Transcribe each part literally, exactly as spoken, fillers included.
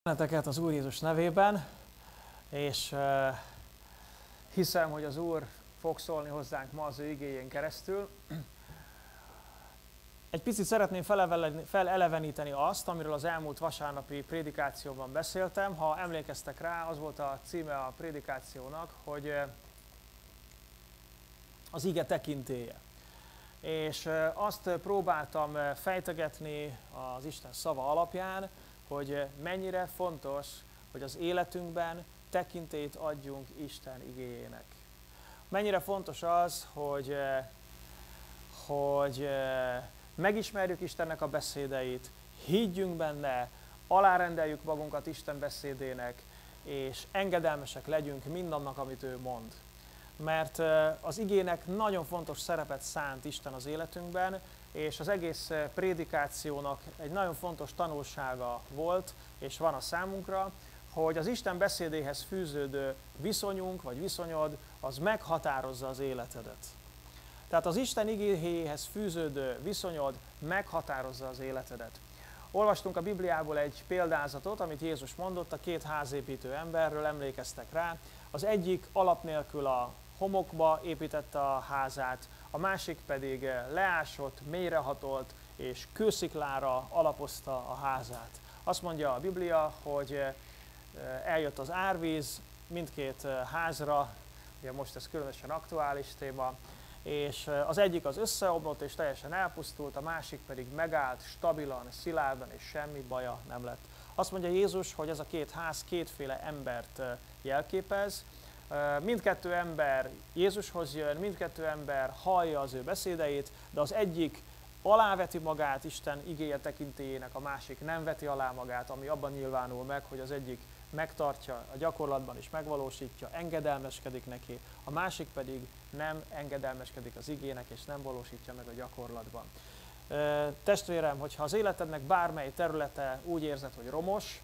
Benneteket az Úr Jézus nevében, és uh, hiszem, hogy az Úr fog szólni hozzánk ma az ő igéjén keresztül. Egy picit szeretném feleleveníteni azt, amiről az elmúlt vasárnapi prédikációban beszéltem. Ha emlékeztek rá, az volt a címe a prédikációnak, hogy az ige tekintélye. És azt próbáltam fejtegetni az Isten szava alapján, hogy mennyire fontos, hogy az életünkben tekintélyt adjunk Isten igéjének. Mennyire fontos az, hogy, hogy megismerjük Istennek a beszédeit, higgyünk benne, alárendeljük magunkat Isten beszédének, és engedelmesek legyünk mindannak, amit ő mond. Mert az igének nagyon fontos szerepet szánt Isten az életünkben, és az egész prédikációnak egy nagyon fontos tanulsága volt, és van a számunkra, hogy az Isten beszédéhez fűződő viszonyunk, vagy viszonyod, az meghatározza az életedet. Tehát az Isten igéjéhez fűződő viszonyod meghatározza az életedet. Olvastunk a Bibliából egy példázatot, amit Jézus mondott a két házépítő emberről, emlékeztek rá. Az egyik alap nélkül a homokba építette a házát, a másik pedig leásott, mélyrehatolt és kősziklára alapozta a házát. Azt mondja a Biblia, hogy eljött az árvíz mindkét házra, ugye most ez különösen aktuális téma, és az egyik az összeomlott és teljesen elpusztult, a másik pedig megállt stabilan, szilárdan, és semmi baja nem lett. Azt mondja Jézus, hogy ez a két ház kétféle embert jelképez. Mindkettő ember Jézushoz jön, mindkettő ember hallja az ő beszédeit, de az egyik aláveti magát Isten igéje tekintélyének, a másik nem veti alá magát, ami abban nyilvánul meg, hogy az egyik megtartja a gyakorlatban is megvalósítja, engedelmeskedik neki, a másik pedig nem engedelmeskedik az igének és nem valósítja meg a gyakorlatban. Testvérem, hogyha az életednek bármely területe úgy érzed, hogy romos,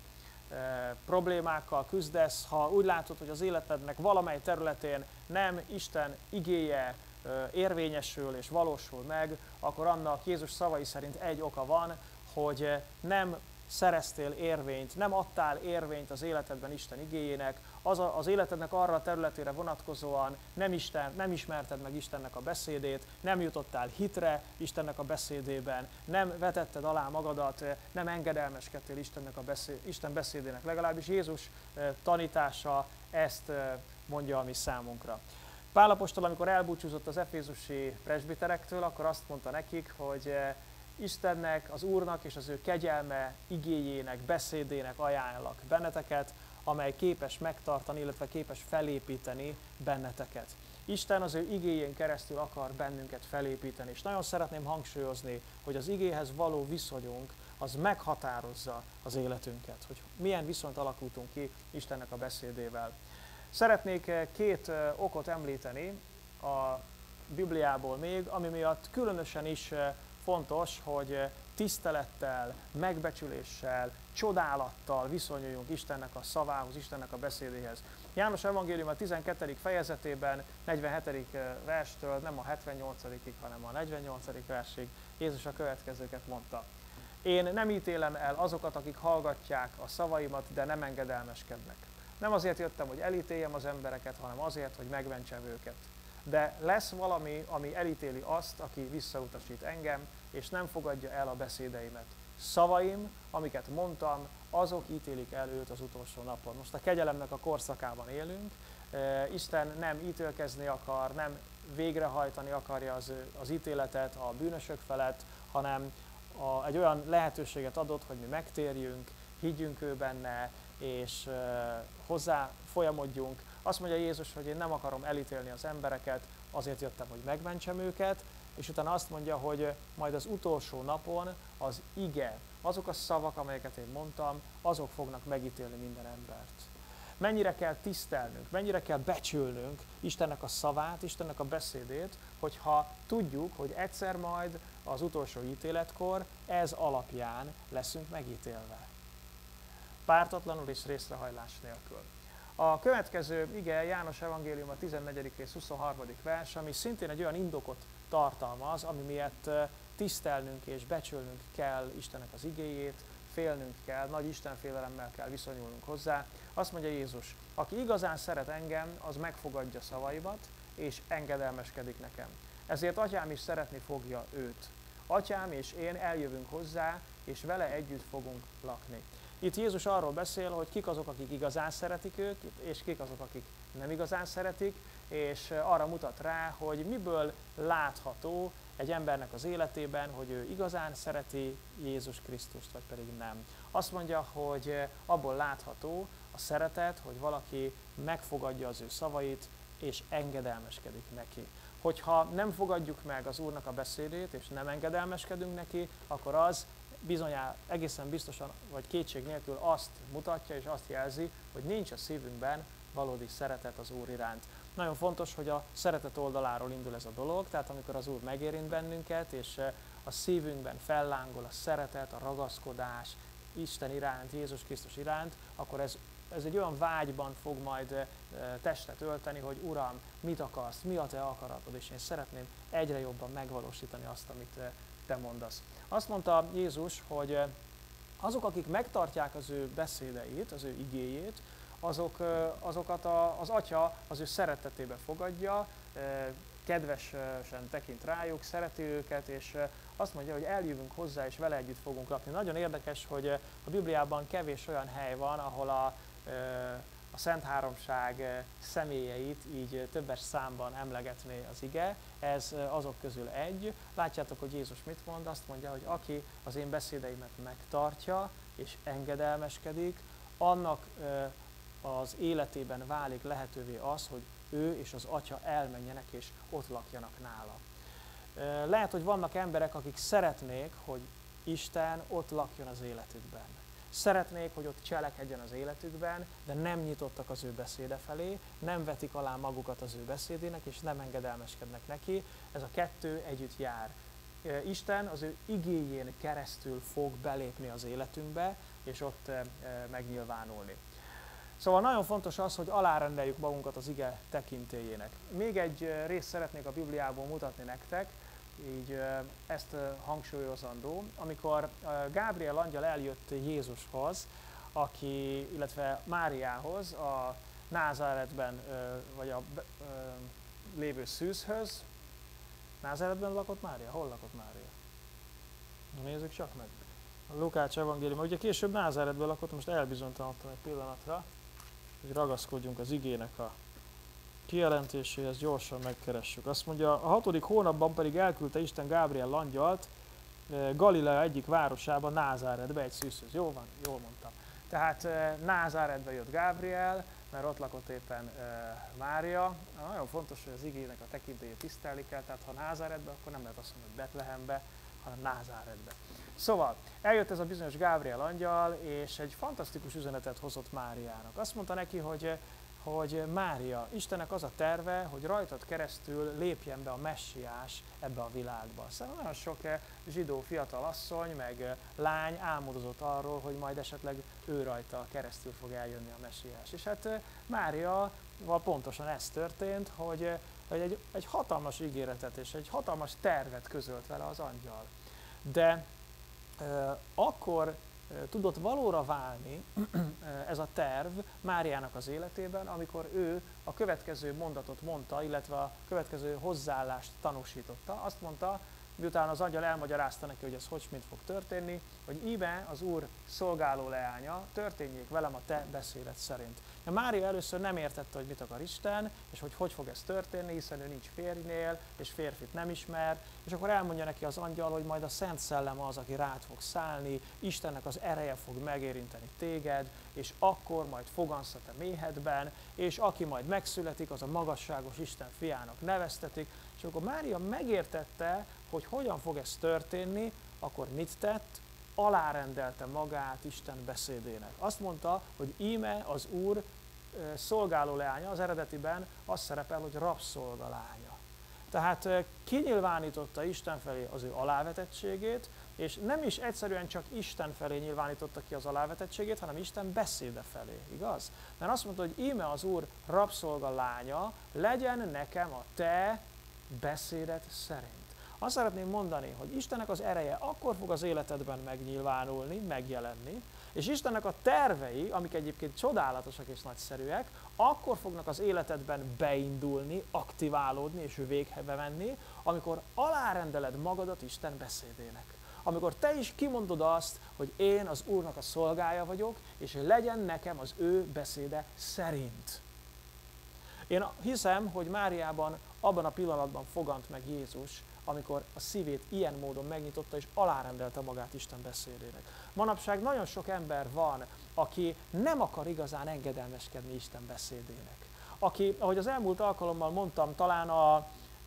problémákkal küzdesz, ha úgy látod, hogy az életednek valamely területén nem Isten igéje érvényesül és valósul meg, akkor annak Jézus szavai szerint egy oka van, hogy nem szereztél érvényt, nem adtál érvényt az életedben Isten igéjének, az, a, az életednek arra a területére vonatkozóan nem, Isten, nem ismerted meg Istennek a beszédét, nem jutottál hitre Istennek a beszédében, nem vetetted alá magadat, nem engedelmeskedtél Istennek a beszéd, Isten beszédének. Legalábbis Jézus tanítása ezt mondja a mi számunkra. Pál apostol, amikor elbúcsúzott az efézusi presbiterektől, akkor azt mondta nekik, hogy Istennek, az Úrnak és az ő kegyelme igéjének, beszédének ajánlak benneteket, amely képes megtartani, illetve képes felépíteni benneteket. Isten az ő igéjén keresztül akar bennünket felépíteni, és nagyon szeretném hangsúlyozni, hogy az igéhez való viszonyunk az meghatározza az életünket, hogy milyen viszonyt alakultunk ki Istennek a beszédével. Szeretnék két okot említeni a Bibliából még, ami miatt különösen is fontos, hogy tisztelettel, megbecsüléssel, csodálattal viszonyuljunk Istennek a szavához, Istennek a beszédéhez. János evangélium a tizenkettedik fejezetében, negyvenhetedik verstől, nem a hetvennyolcadikig, hanem a negyvennyolcadik versig Jézus a következőket mondta. Én nem ítélem el azokat, akik hallgatják a szavaimat, de nem engedelmeskednek. Nem azért jöttem, hogy elítéljem az embereket, hanem azért, hogy megmentsem őket. De lesz valami, ami elítéli azt, aki visszautasít engem, és nem fogadja el a beszédeimet. Szavaim, amiket mondtam, azok ítélik el őt az utolsó napon. Most a kegyelemnek a korszakában élünk. Isten nem ítélkezni akar, nem végrehajtani akarja az, az ítéletet a bűnösök felett, hanem a, egy olyan lehetőséget adott, hogy mi megtérjünk, higgyünk ő benne, és hozzá folyamodjunk. Azt mondja Jézus, hogy én nem akarom elítélni az embereket, azért jöttem, hogy megmentsem őket, és utána azt mondja, hogy majd az utolsó napon az ige, azok a szavak, amelyeket én mondtam, azok fognak megítélni minden embert. Mennyire kell tisztelnünk, mennyire kell becsülnünk Istennek a szavát, Istennek a beszédét, hogyha tudjuk, hogy egyszer majd az utolsó ítéletkor ez alapján leszünk megítélve. Pártatlanul és részrehajlás nélkül. A következő ige János evangélium a tizennegyedik rész huszonharmadik vers, ami szintén egy olyan indokot tartalmaz, ami miatt tisztelnünk és becsülnünk kell Istennek az igéjét, félnünk kell, nagy istenfélelemmel kell viszonyulnunk hozzá. Azt mondja Jézus, aki igazán szeret engem, az megfogadja szavaimat, és engedelmeskedik nekem. Ezért atyám is szeretni fogja őt. Atyám és én eljövünk hozzá, és vele együtt fogunk lakni. Itt Jézus arról beszél, hogy kik azok, akik igazán szeretik őt, és kik azok, akik nem igazán szeretik, és arra mutat rá, hogy miből látható egy embernek az életében, hogy ő igazán szereti Jézus Krisztust, vagy pedig nem. Azt mondja, hogy abból látható a szeretet, hogy valaki megfogadja az ő szavait, és engedelmeskedik neki. Hogyha nem fogadjuk meg az Úrnak a beszédét, és nem engedelmeskedünk neki, akkor az bizonyára egészen biztosan, vagy kétség nélkül azt mutatja, és azt jelzi, hogy nincs a szívünkben valódi szeretet az Úr iránt. Nagyon fontos, hogy a szeretet oldaláról indul ez a dolog, tehát amikor az Úr megérint bennünket, és a szívünkben fellángol a szeretet, a ragaszkodás Isten iránt, Jézus Krisztus iránt, akkor ez, ez egy olyan vágyban fog majd testet ölteni, hogy Uram, mit akarsz, mi a te akaratod, és én szeretném egyre jobban megvalósítani azt, amit te mondasz. Azt mondta Jézus, hogy azok, akik megtartják az ő beszédeit, az ő igéjét, azok, azokat a, az Atya az ő szeretetébe fogadja, kedvesen tekint rájuk, szereti őket, és azt mondja, hogy eljövünk hozzá, és vele együtt fogunk lakni. Nagyon érdekes, hogy a Bibliában kevés olyan hely van, ahol a, a Szent Háromság személyeit így többes számban emlegetné az ige. Ez azok közül egy. Látjátok, hogy Jézus mit mond? Azt mondja, hogy aki az én beszédeimet megtartja, és engedelmeskedik, annak az életében válik lehetővé az, hogy ő és az Atya elmenjenek és ott lakjanak nála. Lehet, hogy vannak emberek, akik szeretnék, hogy Isten ott lakjon az életükben. Szeretnék, hogy ott cselekedjen az életükben, de nem nyitottak az ő beszéde felé, nem vetik alá magukat az ő beszédének, és nem engedelmeskednek neki. Ez a kettő együtt jár. Isten az ő igéjén keresztül fog belépni az életünkbe, és ott megnyilvánulni. Szóval nagyon fontos az, hogy alárendeljük magunkat az ige tekintélyének. Még egy részt szeretnék a Bibliából mutatni nektek, így ezt hangsúlyozandó. Amikor Gábriel angyal eljött Jézushoz, aki, illetve Máriához, a Názáretben, vagy a lévő szűzhöz. Názáretben lakott Mária? Hol lakott Mária? Na, nézzük csak meg. A Lukács evangélium, ugye később Názáretben lakott, most elbizonytalanodtam egy pillanatra, hogy ragaszkodjunk az igének a kijelentéséhez, gyorsan megkeressük. Azt mondja, a hatodik hónapban pedig elküldte Isten Gábriel angyalt Galilea egyik városában, Názáretbe, egy szűzhöz. Jó van, jól mondtam. Tehát Názáretbe jött Gábriel, mert ott lakott éppen Mária. Nagyon fontos, hogy az igének a tekintélyét tisztelni kell, tehát ha Názáretbe, akkor nem lehet azt mondani, hogy Betlehembe, hanem Názáretbe. Szóval eljött ez a bizonyos Gábriel angyal, és egy fantasztikus üzenetet hozott Máriának. Azt mondta neki, hogy, hogy Mária, Istennek az a terve, hogy rajtad keresztül lépjen be a messiás ebbe a világba. Szóval nagyon sok zsidó fiatal asszony, meg lány álmodozott arról, hogy majd esetleg ő rajta keresztül fog eljönni a messiás. És hát Máriaval pontosan ez történt, hogy, hogy egy, egy hatalmas ígéretet és egy hatalmas tervet közölt vele az angyal. De e, akkor e, tudott valóra válni ez a terv Máriának az életében, amikor ő a következő mondatot mondta, illetve a következő hozzáállást tanúsította. Azt mondta, miután az angyal elmagyarázta neki, hogy ez hogy mint fog történni, hogy íme az Úr szolgáló leánya, történjék velem a te beszédet szerint. Ja, Mária először nem értette, hogy mit akar Isten, és hogy hogy fog ez történni, hiszen ő nincs férjnél, és férfit nem ismer, és akkor elmondja neki az angyal, hogy majd a Szent Szellem az, aki rád fog szállni, Istennek az ereje fog megérinteni téged, és akkor majd fogansz a te méhedben, és aki majd megszületik, az a magasságos Isten fiának neveztetik. És akkor Mária megértette, hogy hogyan fog ez történni, akkor mit tett? Alárendelte magát Isten beszédének. Azt mondta, hogy íme az Úr szolgáló leánya, az eredetiben az szerepel, hogy rabszolgalánya. Tehát kinyilvánította Isten felé az ő alávetettségét, és nem is egyszerűen csak Isten felé nyilvánította ki az alávetettségét, hanem Isten beszéde felé, igaz? Mert azt mondta, hogy íme az Úr rabszolgalánya, legyen nekem a te beszédet szerint. Azt szeretném mondani, hogy Istennek az ereje akkor fog az életedben megnyilvánulni, megjelenni, és Istennek a tervei, amik egyébként csodálatosak és nagyszerűek, akkor fognak az életedben beindulni, aktiválódni és végbe menni, amikor alárendeled magadat Isten beszédének. Amikor te is kimondod azt, hogy én az Úrnak a szolgája vagyok, és legyen nekem az ő beszéde szerint. Én hiszem, hogy Máriában abban a pillanatban fogant meg Jézus, amikor a szívét ilyen módon megnyitotta és alárendelte magát Isten beszédének. Manapság nagyon sok ember van, aki nem akar igazán engedelmeskedni Isten beszédének. Aki, ahogy az elmúlt alkalommal mondtam, talán a,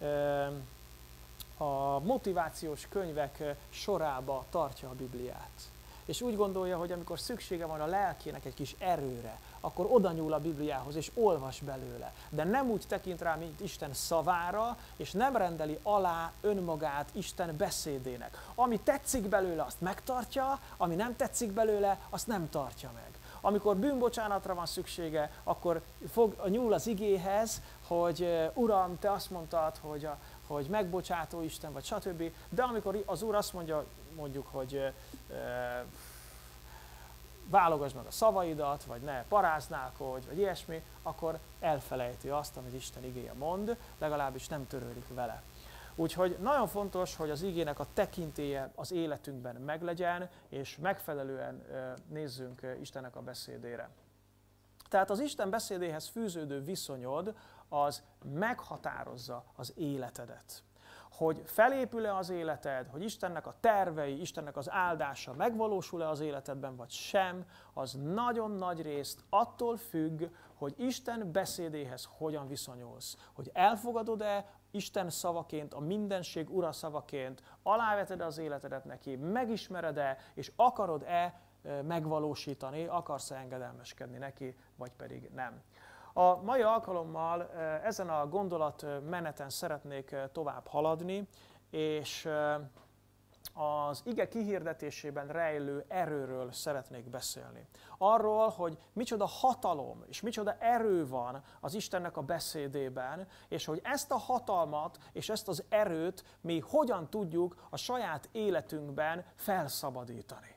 a motivációs könyvek sorába tartja a Bibliát. És úgy gondolja, hogy amikor szüksége van a lelkének egy kis erőre, akkor oda nyúl a Bibliához, és olvas belőle. De nem úgy tekint rá, mint Isten szavára, és nem rendeli alá önmagát Isten beszédének. Ami tetszik belőle, azt megtartja, ami nem tetszik belőle, azt nem tartja meg. Amikor bűnbocsánatra van szüksége, akkor fog, nyúl az igéhez, hogy Uram, te azt mondtad, hogy, a, hogy megbocsátó Isten, vagy stb. De amikor az Úr azt mondja, mondjuk, hogy e, válogasd meg a szavaidat, vagy ne paráználkodj, vagy ilyesmi, akkor elfelejti azt, amit Isten igéje mond, legalábbis nem törődik vele. Úgyhogy nagyon fontos, hogy az igének a tekintélye az életünkben meglegyen, és megfelelően nézzünk Istennek a beszédére. Tehát az Isten beszédéhez fűződő viszonyod az meghatározza az életedet. Hogy felépül-e az életed, hogy Istennek a tervei, Istennek az áldása megvalósul-e az életedben, vagy sem, az nagyon nagy részt attól függ, hogy Isten beszédéhez hogyan viszonyulsz. Hogy elfogadod-e Isten szavaként, a mindenség ura szavaként, aláveted az életedet neki, megismered-e, és akarod-e megvalósítani, akarsz-e engedelmeskedni neki, vagy pedig nem. A mai alkalommal ezen a gondolatmeneten szeretnék tovább haladni, és az ige kihirdetésében rejlő erőről szeretnék beszélni. Arról, hogy micsoda hatalom és micsoda erő van az Istennek a beszédében, és hogy ezt a hatalmat és ezt az erőt mi hogyan tudjuk a saját életünkben felszabadítani.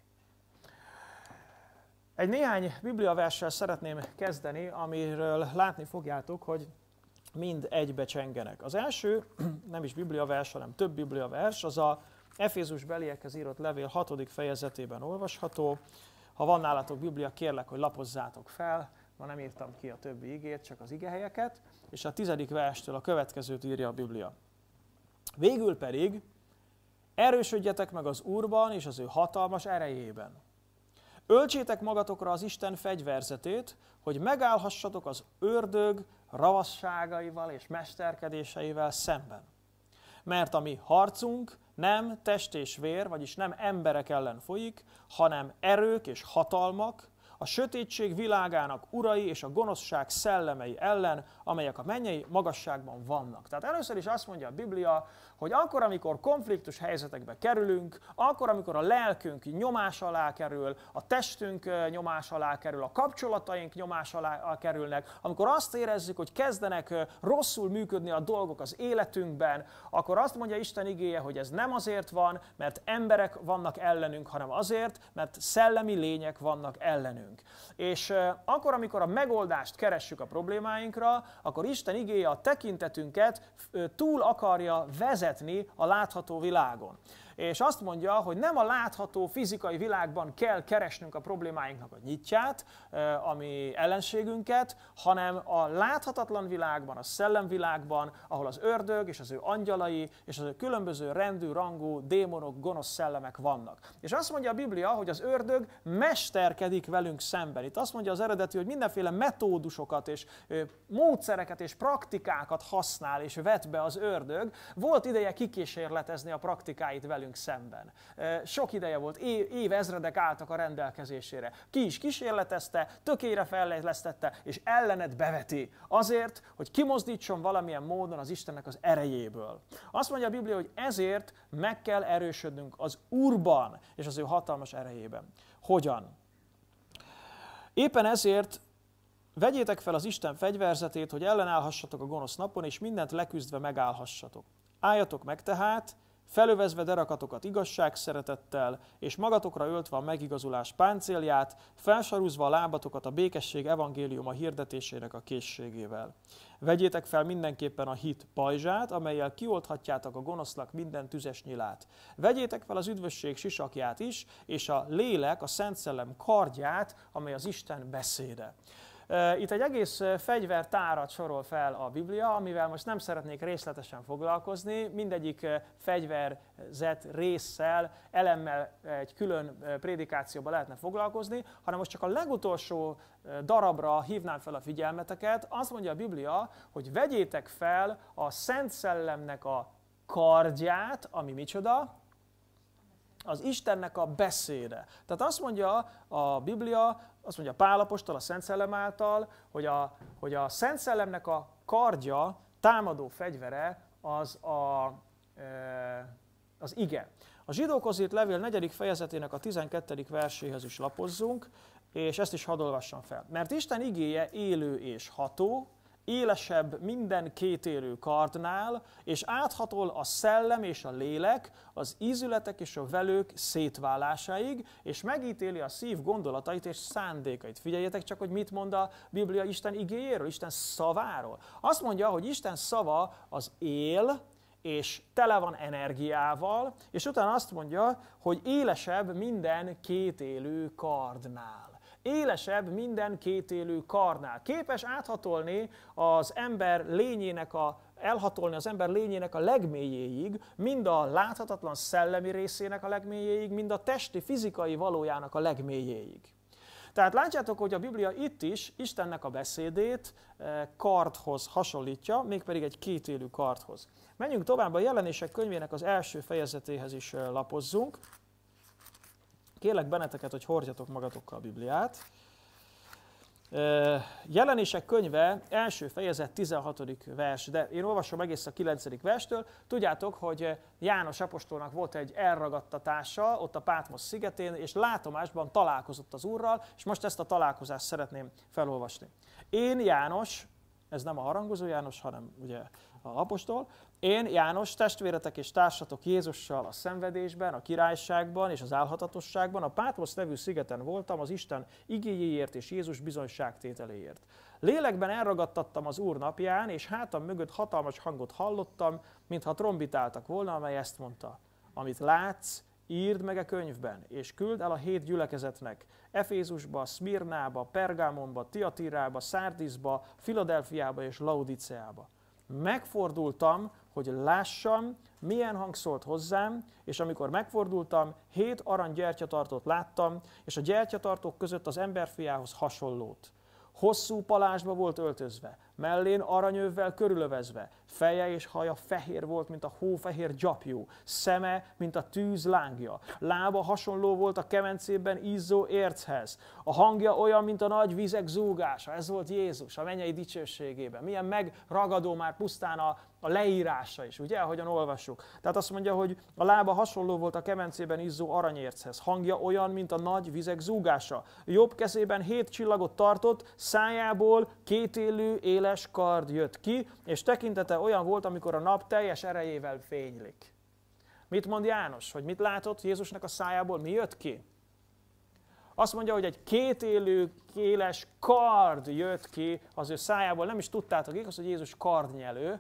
Egy néhány bibliaverssel szeretném kezdeni, amiről látni fogjátok, hogy mind egybe csengenek. Az első, nem is bibliavers, hanem több bibliavers, az a Efézus beliekhez írott levél hatodik fejezetében olvasható. Ha van nálatok Biblia, kérlek, hogy lapozzátok fel, ma nem írtam ki a többi igét, csak az igehelyeket, és a tizedik verstől a következőt írja a Biblia. Végül pedig erősödjetek meg az Úrban és az ő hatalmas erejében. Öltsétek magatokra az Isten fegyverzetét, hogy megállhassatok az ördög ravasságaival és mesterkedéseivel szemben. Mert a mi harcunk nem test és vér, vagyis nem emberek ellen folyik, hanem erők és hatalmak, a sötétség világának urai és a gonoszság szellemei ellen, amelyek a mennyei magasságban vannak. Tehát először is azt mondja a Biblia, hogy akkor, amikor konfliktus helyzetekbe kerülünk, akkor, amikor a lelkünk nyomás alá kerül, a testünk nyomás alá kerül, a kapcsolataink nyomás alá kerülnek, amikor azt érezzük, hogy kezdenek rosszul működni a dolgok az életünkben, akkor azt mondja Isten igéje, hogy ez nem azért van, mert emberek vannak ellenünk, hanem azért, mert szellemi lények vannak ellenünk. És akkor, amikor a megoldást keressük a problémáinkra, akkor Isten igéje a tekintetünket túl akarja vezetni a látható világon. És azt mondja, hogy nem a látható fizikai világban kell keresnünk a problémáinknak a nyitját, ami ellenségünket, hanem a láthatatlan világban, a szellemvilágban, ahol az ördög és az ő angyalai és az ő különböző rendű, rangú démonok, gonosz szellemek vannak. És azt mondja a Biblia, hogy az ördög mesterkedik velünk szemben. Itt azt mondja az eredeti, hogy mindenféle metódusokat és módszereket és praktikákat használ és vet be az ördög. Volt ideje kikísérletezni a praktikáit velünk szemben. Sok ideje volt, évezredek álltak a rendelkezésére. Ki is kísérletezte, tökére fejlesztette, és ellened beveti. Azért, hogy kimozdítson valamilyen módon az Istennek az erejéből. Azt mondja a Biblia, hogy ezért meg kell erősödnünk az Úrban és az ő hatalmas erejében. Hogyan? Éppen ezért vegyétek fel az Isten fegyverzetét, hogy ellenállhassatok a gonosz napon, és mindent leküzdve megállhassatok. Álljatok meg tehát, felövezve derakatokat igazság szeretettel, és magatokra öltve a megigazulás páncélját, felsarúzva a lábatokat a békesség evangéliuma hirdetésének a készségével. Vegyétek fel mindenképpen a hit pajzsát, amellyel kiolthatjátok a gonosznak minden tüzes nyilát. Vegyétek fel az üdvösség sisakját is, és a lélek, a Szent Szellem kardját, amely az Isten beszéde. Itt egy egész fegyvertárat sorol fel a Biblia, amivel most nem szeretnék részletesen foglalkozni. Mindegyik fegyverzet résszel, elemmel egy külön prédikációba lehetne foglalkozni, hanem most csak a legutolsó darabra hívnám fel a figyelmeteket. Azt mondja a Biblia, hogy vegyétek fel a Szent Szellemnek a kardját, ami micsoda? Az Istennek a beszéde. Tehát azt mondja a Biblia, azt mondja Pál apostol a Szent Szellem által, hogy a, hogy a Szent Szellemnek a kardja, támadó fegyvere az a, az ige. A Zsidókhoz írt levél negyedik fejezetének a tizenkettedik verséhez is lapozzunk, és ezt is hadd olvassam fel. Mert Isten igéje élő és ható, élesebb minden kétélű kardnál, és áthatol a szellem és a lélek, az ízületek és a velők szétválásáig, és megítéli a szív gondolatait és szándékait. Figyeljetek csak, hogy mit mond a Biblia Isten igéjéről, Isten szaváról. Azt mondja, hogy Isten szava az él, és tele van energiával, és utána azt mondja, hogy élesebb minden kétélű kardnál. Élesebb minden kétélű kardnál. Képes áthatolni az ember lényének a, elhatolni az ember lényének a legmélyéig, mind a láthatatlan szellemi részének a legmélyéig, mind a testi, fizikai valójának a legmélyéig. Tehát látjátok, hogy a Biblia itt is Istennek a beszédét kardhoz hasonlítja, mégpedig egy kétélű kardhoz. Menjünk tovább, a Jelenések könyvének az első fejezetéhez is lapozzunk. Kérlek benneteket, hogy hordjatok magatokkal a Bibliát. Jelenések könyve első fejezet tizenhatodik vers, de én olvasom egész a kilencedik verstől. Tudjátok, hogy János apostolnak volt egy elragadtatása ott a Pátmosz szigetén, és látomásban találkozott az Úrral, és most ezt a találkozást szeretném felolvasni. Én János, ez nem a harangozó János, hanem ugye a apostol, én János, testvéretek és társatok Jézussal a szenvedésben, a királyságban és az álhatatosságban, a Pátmosz nevű szigeten voltam az Isten igéjéért és Jézus bizonyságtételéért. Lélekben elragadtattam az Úr napján, és hátam mögött hatalmas hangot hallottam, mintha trombitáltak volna, amely ezt mondta: amit látsz, írd meg a könyvben, és küld el a hét gyülekezetnek, Efézusba, Szmirnába, Pergámonba, Tiatirába, Szárdiszba, Filadelfiába és Laodiceába. Megfordultam, hogy lássam, milyen hang szólt hozzám, és amikor megfordultam, hét arany gyertyatartót láttam, és a gyertyatartók között az emberfiához hasonlót. Hosszú palásba volt öltözve, mellén aranyövvel körülövezve, feje és haja fehér volt, mint a hófehér gyapjú, szeme, mint a tűz lángja, lába hasonló volt a kemencében izzó érchez, a hangja olyan, mint a nagy vizek zúgása. Ez volt Jézus a mennyei dicsőségében. Milyen megragadó már pusztán a, a leírása is, ugye, ahogyan olvassuk. Tehát azt mondja, hogy a lába hasonló volt a kemencében izzó aranyérchez, hangja olyan, mint a nagy vizek zúgása. Jobb kezében hét csillagot tartott, szájából kétélű éles kard jött ki, és tekintete olyan volt, amikor a nap teljes erejével fénylik. Mit mond János? Hogy mit látott Jézusnak a szájából? Mi jött ki? Azt mondja, hogy egy kétélű, éles kard jött ki az ő szájából. Nem is tudtátok, igaz, hogy Jézus kardnyelő.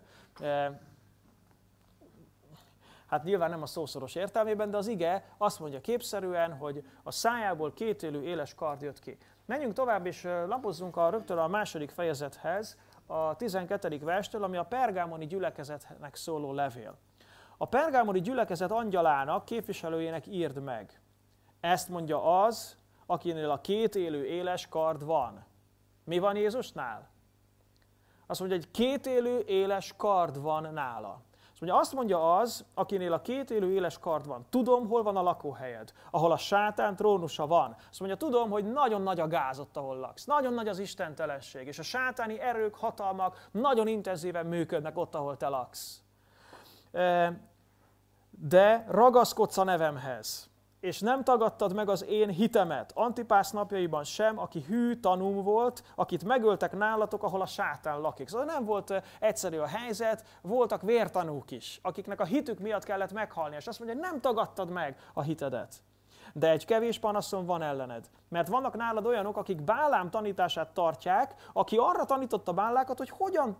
Hát nyilván nem a szószoros értelmében, de az ige azt mondja képszerűen, hogy a szájából kétélű, éles kard jött ki. Menjünk tovább, és lapozzunk a, rögtön a második fejezethez, a tizenkettedik verstől, ami a pergámoni gyülekezetnek szóló levél. A pergámoni gyülekezet angyalának, képviselőjének írd meg. Ezt mondja az, akinél a kétélű éles kard van. Mi van Jézusnál? Azt mondja, hogy kétélű éles kard van nála. Ugye azt mondja az, akinél a kétélű éles kard van. Tudom, hol van a lakóhelyed, ahol a sátán trónusa van. Azt mondja, tudom, hogy nagyon nagy a gáz ott, ahol laksz. Nagyon nagy az istentelenség, és a sátáni erők, hatalmak nagyon intenzíven működnek ott, ahol te laksz. De ragaszkodsz a nevemhez, és nem tagadtad meg az én hitemet, Antipász napjaiban sem, aki hű tanúm volt, akit megöltek nálatok, ahol a sátán lakik. Szóval nem volt egyszerű a helyzet, voltak vértanúk is, akiknek a hitük miatt kellett meghalni, és azt mondja, hogy nem tagadtad meg a hitedet. De egy kevés panaszom van ellened, mert vannak nálad olyanok, akik Bálám tanítását tartják, aki arra tanította Bálákat, hogy hogyan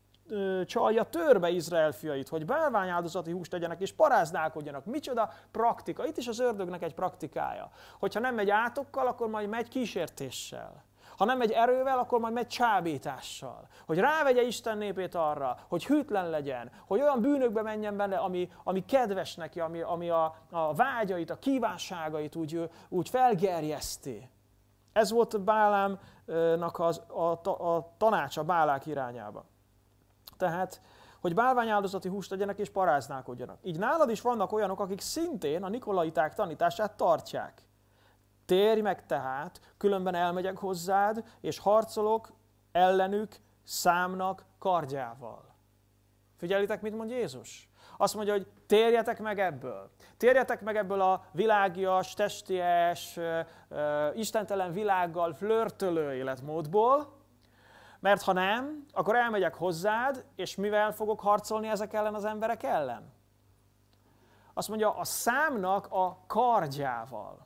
csalja törbe Izrael fiait, hogy bálványáldozati húst tegyenek és paráználkodjanak. Micsoda praktika. Itt is az ördögnek egy praktikája. Hogyha nem megy átokkal, akkor majd megy kísértéssel. Ha nem megy erővel, akkor majd megy csábítással. Hogy rávegye Isten népét arra, hogy hűtlen legyen, hogy olyan bűnökbe menjen benne, ami, ami kedves neki, ami, ami a, a vágyait, a kívánságait úgy, úgy felgerjeszti. Ez volt Bálámnak az, a, a tanácsa Bálák irányába. Tehát, hogy bálványáldozati húst tegyenek és paráználkodjanak. Így nálad is vannak olyanok, akik szintén a nikolaiták tanítását tartják. Térj meg tehát, különben elmegyek hozzád, és harcolok ellenük számnak kardjával. Figyelitek, mit mond Jézus? Azt mondja, hogy térjetek meg ebből. Térjetek meg ebből a világias, testies, istentelen világgal flörtölő életmódból, mert ha nem, akkor elmegyek hozzád, és mivel fogok harcolni ezek ellen az emberek ellen? Azt mondja, a számnak a kardjával.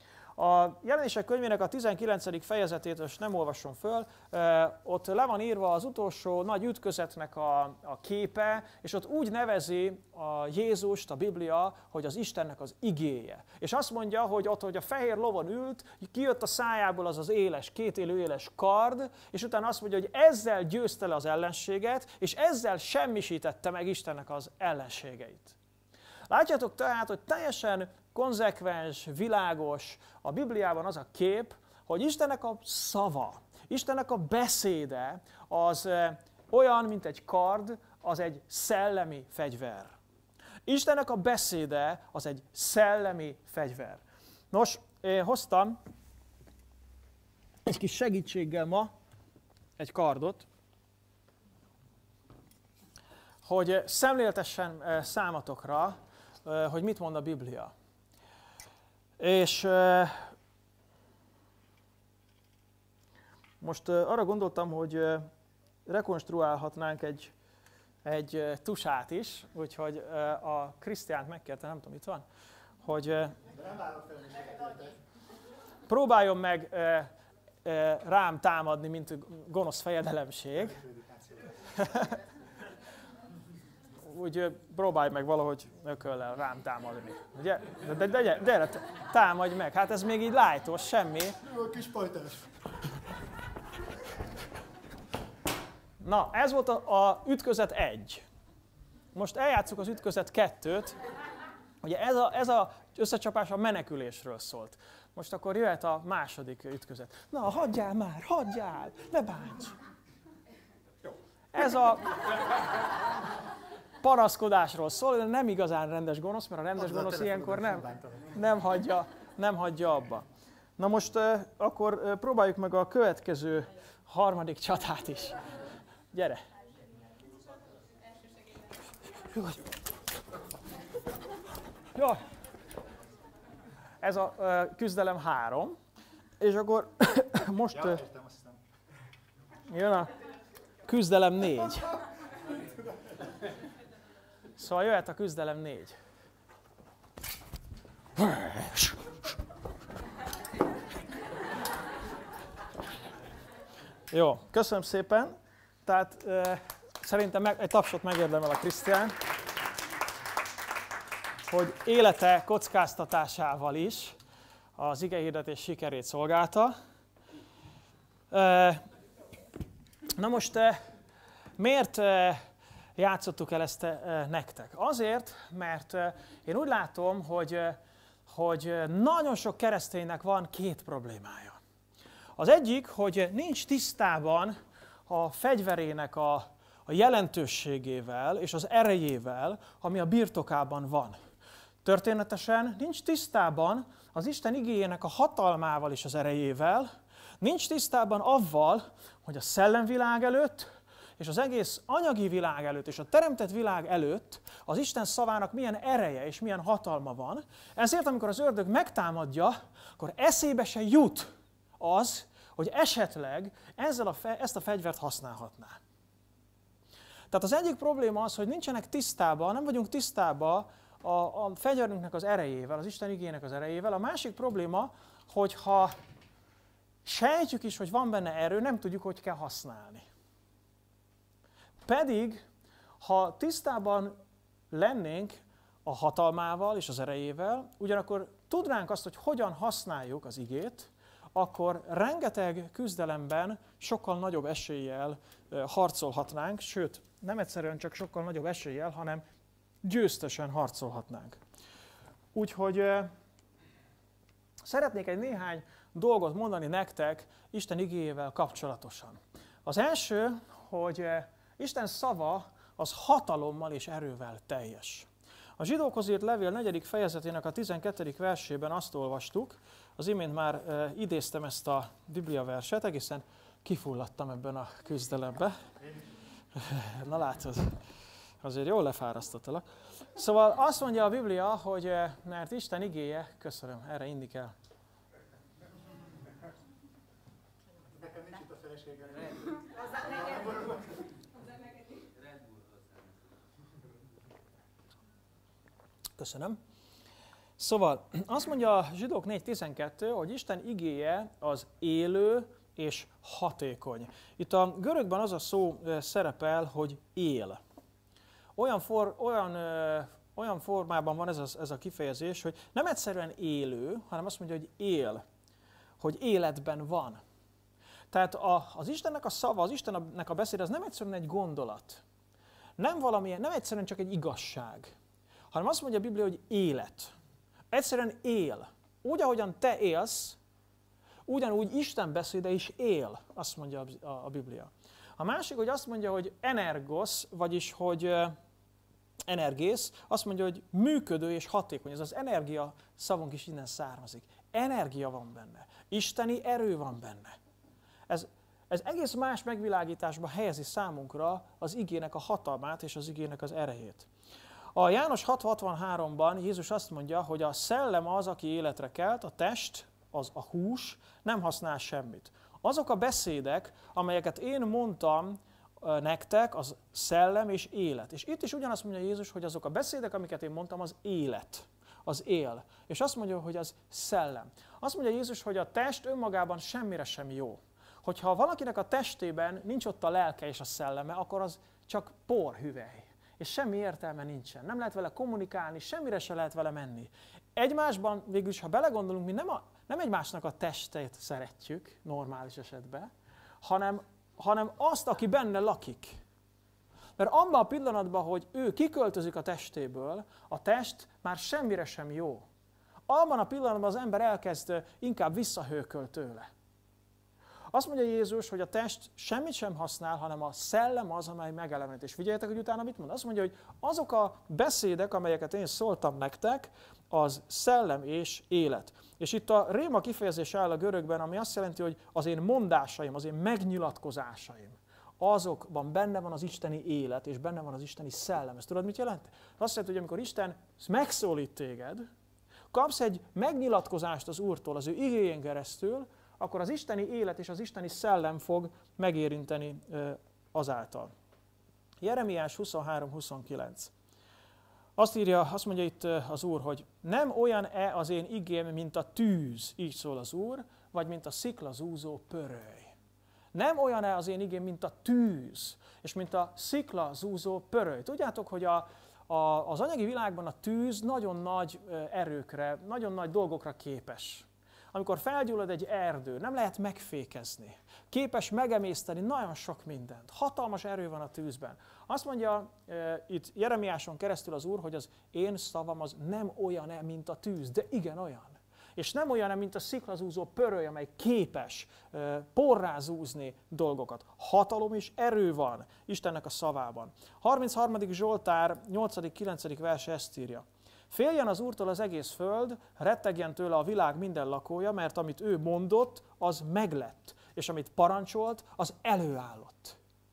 A Jelenések könyvének a tizenkilencedik fejezetét, most nem olvasom föl, ott le van írva az utolsó nagy ütközetnek a, a képe, és ott úgy nevezi a Jézust, a Biblia, hogy az Istennek az igéje. És azt mondja, hogy ott, hogy a fehér lovon ült, kijött a szájából az az éles, kétélő éles kard, és utána azt mondja, hogy ezzel győzte le az ellenséget, és ezzel semmisítette meg Istennek az ellenségeit. Látjátok tehát, hogy teljesen konzekvens, világos a Bibliában az a kép, hogy Istennek a szava, Istennek a beszéde az olyan, mint egy kard, az egy szellemi fegyver. Istennek a beszéde az egy szellemi fegyver. Nos, én hoztam egy kis segítséggel ma egy kardot, hogy szemléltessen számatokra, hogy mit mond a Biblia. És uh, most uh, arra gondoltam, hogy uh, rekonstruálhatnánk egy, egy uh, tusát is, úgyhogy uh, a Krisztiánt megkértem, nem tudom, itt van, hogy uh, próbáljon meg uh, uh, rám támadni, mint gonosz fejedelemség. Úgy próbálj meg valahogy ököllel rám támadni. Ugye? De, de, de, de támadj meg, hát ez még így lájtos, semmi. Jó, kis pajtás. Na, ez volt a, a ütközet egy. Most eljátszuk az ütközet kettőt. Ugye ez az ez a összecsapás a menekülésről szólt. Most akkor jöhet a második ütközet. Na, hagyjál már, hagyjál, ne bánts. Ez a panaszkodásról szól, de nem igazán rendes gonosz, mert a rendes gonosz ilyenkor nem, nem, hagyja, nem hagyja abba. Na most uh, akkor uh, próbáljuk meg a következő harmadik csatát is. Gyere! Jó. Ez a uh, küzdelem három, és akkor most uh, jön a küzdelem négy. Szóval jöhet a küzdelem négy. Jó, köszönöm szépen. Tehát uh, szerintem meg, egy tapsot megérdemel a Krisztián, hogy élete kockáztatásával is az igehirdetés sikerét szolgálta. Uh, na most uh, miért uh, játszottuk el ezt uh, nektek? Azért, mert uh, én úgy látom, hogy, uh, hogy nagyon sok kereszténynek van két problémája. Az egyik, hogy nincs tisztában a fegyverének a, a jelentőségével és az erejével, ami a birtokában van. Történetesen nincs tisztában az Isten igéjének a hatalmával és az erejével, nincs tisztában avval, hogy a szellemvilág előtt és az egész anyagi világ előtt, és a teremtett világ előtt az Isten szavának milyen ereje és milyen hatalma van. Ezért, amikor az ördög megtámadja, akkor eszébe se jut az, hogy esetleg ezzel a fe, ezt a fegyvert használhatná. Tehát az egyik probléma az, hogy nincsenek tisztában, nem vagyunk tisztában a, a fegyverünknek az erejével, az Isten igének az erejével. A másik probléma, hogyha sejtjük is, hogy van benne erő, nem tudjuk, hogy kell használni. Pedig, ha tisztában lennénk a hatalmával és az erejével, ugyanakkor tudnánk azt, hogy hogyan használjuk az igét, akkor rengeteg küzdelemben sokkal nagyobb eséllyel harcolhatnánk, sőt, nem egyszerűen csak sokkal nagyobb eséllyel, hanem győztesen harcolhatnánk. Úgyhogy szeretnék egy néhány dolgot mondani nektek Isten igéjével kapcsolatosan. Az első, hogy Isten szava az hatalommal és erővel teljes. A zsidókhoz írt levél negyedik fejezetének a tizenkettedik versében azt olvastuk, az imént már e, idéztem ezt a Biblia verset, egészen kifulladtam ebben a küzdelemben. Na látod, azért jól lefárasztottalak. Szóval azt mondja a Biblia, hogy mert Isten igéje, köszönöm, erre inni kell. Nekem nincs itt a feleségem. Köszönöm. Szóval azt mondja a Zsidók négy tizenkettő, hogy Isten igéje az élő és hatékony. Itt a görögben az a szó szerepel, hogy él. Olyan, for, olyan, ö, olyan formában van ez a, ez a kifejezés, hogy nem egyszerűen élő, hanem azt mondja, hogy él, hogy életben van. Tehát a, az Istennek a szava, az Istennek a beszéd, az nem egyszerűen egy gondolat. Nem valamilyen, nem egyszerűen csak egy igazság, hanem azt mondja a Biblia, hogy élet. Egyszerűen él. Úgy, ahogyan te élsz, ugyanúgy Isten beszéde is él, azt mondja a, a, a Biblia. A másik, hogy azt mondja, hogy energos, vagyis hogy uh, energiész, azt mondja, hogy működő és hatékony. Ez az energia szavunk is innen származik. Energia van benne. Isteni erő van benne. Ez, ez egész más megvilágításba helyezi számunkra az igének a hatalmát és az igének az erejét. A János hat hatvanháromban Jézus azt mondja, hogy a szellem az, aki életre kelt, a test, az a hús nem használ semmit. Azok a beszédek, amelyeket én mondtam nektek, az szellem és élet. És itt is ugyanazt mondja Jézus, hogy azok a beszédek, amiket én mondtam, az élet, az él. És azt mondja, hogy az szellem. Azt mondja Jézus, hogy a test önmagában semmire sem jó. Hogyha valakinek a testében nincs ott a lelke és a szelleme, akkor az csak porhüvely. És semmi értelme nincsen. Nem lehet vele kommunikálni, semmire se lehet vele menni. Egymásban, végülis, ha belegondolunk, mi nem, a, nem egymásnak a testét szeretjük, normális esetben, hanem, hanem azt, aki benne lakik. Mert abban a pillanatban, hogy ő kiköltözik a testéből, a test már semmire sem jó. Abban a pillanatban az ember elkezd inkább visszahőköl tőle. Azt mondja Jézus, hogy a test semmit sem használ, hanem a szellem az, amely megelevenít. És figyeljetek, hogy utána mit mond? Azt mondja, hogy azok a beszédek, amelyeket én szóltam nektek, az szellem és élet. És itt a réma kifejezés áll a görögben, ami azt jelenti, hogy az én mondásaim, az én megnyilatkozásaim, azokban benne van az isteni élet, és benne van az isteni szellem. Ezt tudod, mit jelent? Azt jelenti, hogy amikor Isten megszólít téged, kapsz egy megnyilatkozást az Úrtól, az ő igéjén keresztül, akkor az isteni élet és az isteni szellem fog megérinteni azáltal. Jeremiás huszonhárom huszonkilenc. Azt írja, azt mondja itt az Úr, hogy nem olyan-e az én igém, mint a tűz, így szól az Úr, vagy mint a szikla zúzó pöröly. Nem olyan-e az én igém, mint a tűz, és mint a szikla zúzó pöröly. Tudjátok, hogy a, a, az anyagi világban a tűz nagyon nagy erőkre, nagyon nagy dolgokra képes. Amikor felgyullad egy erdő, nem lehet megfékezni. Képes megemészteni nagyon sok mindent. Hatalmas erő van a tűzben. Azt mondja e, itt Jeremiáson keresztül az Úr, hogy az én szavam az nem olyan-e, mint a tűz, de igen olyan. És nem olyan-e, mint a sziklazúzó pöröly, amely képes e, porrázúzni dolgokat. Hatalom és erő van Istennek a szavában. harmincharmadik Zsoltár nyolcadik-kilencedik verse ezt írja. Féljen az Úrtól az egész föld, rettegjen tőle a világ minden lakója, mert amit ő mondott, az meglett, és amit parancsolt, az előállott.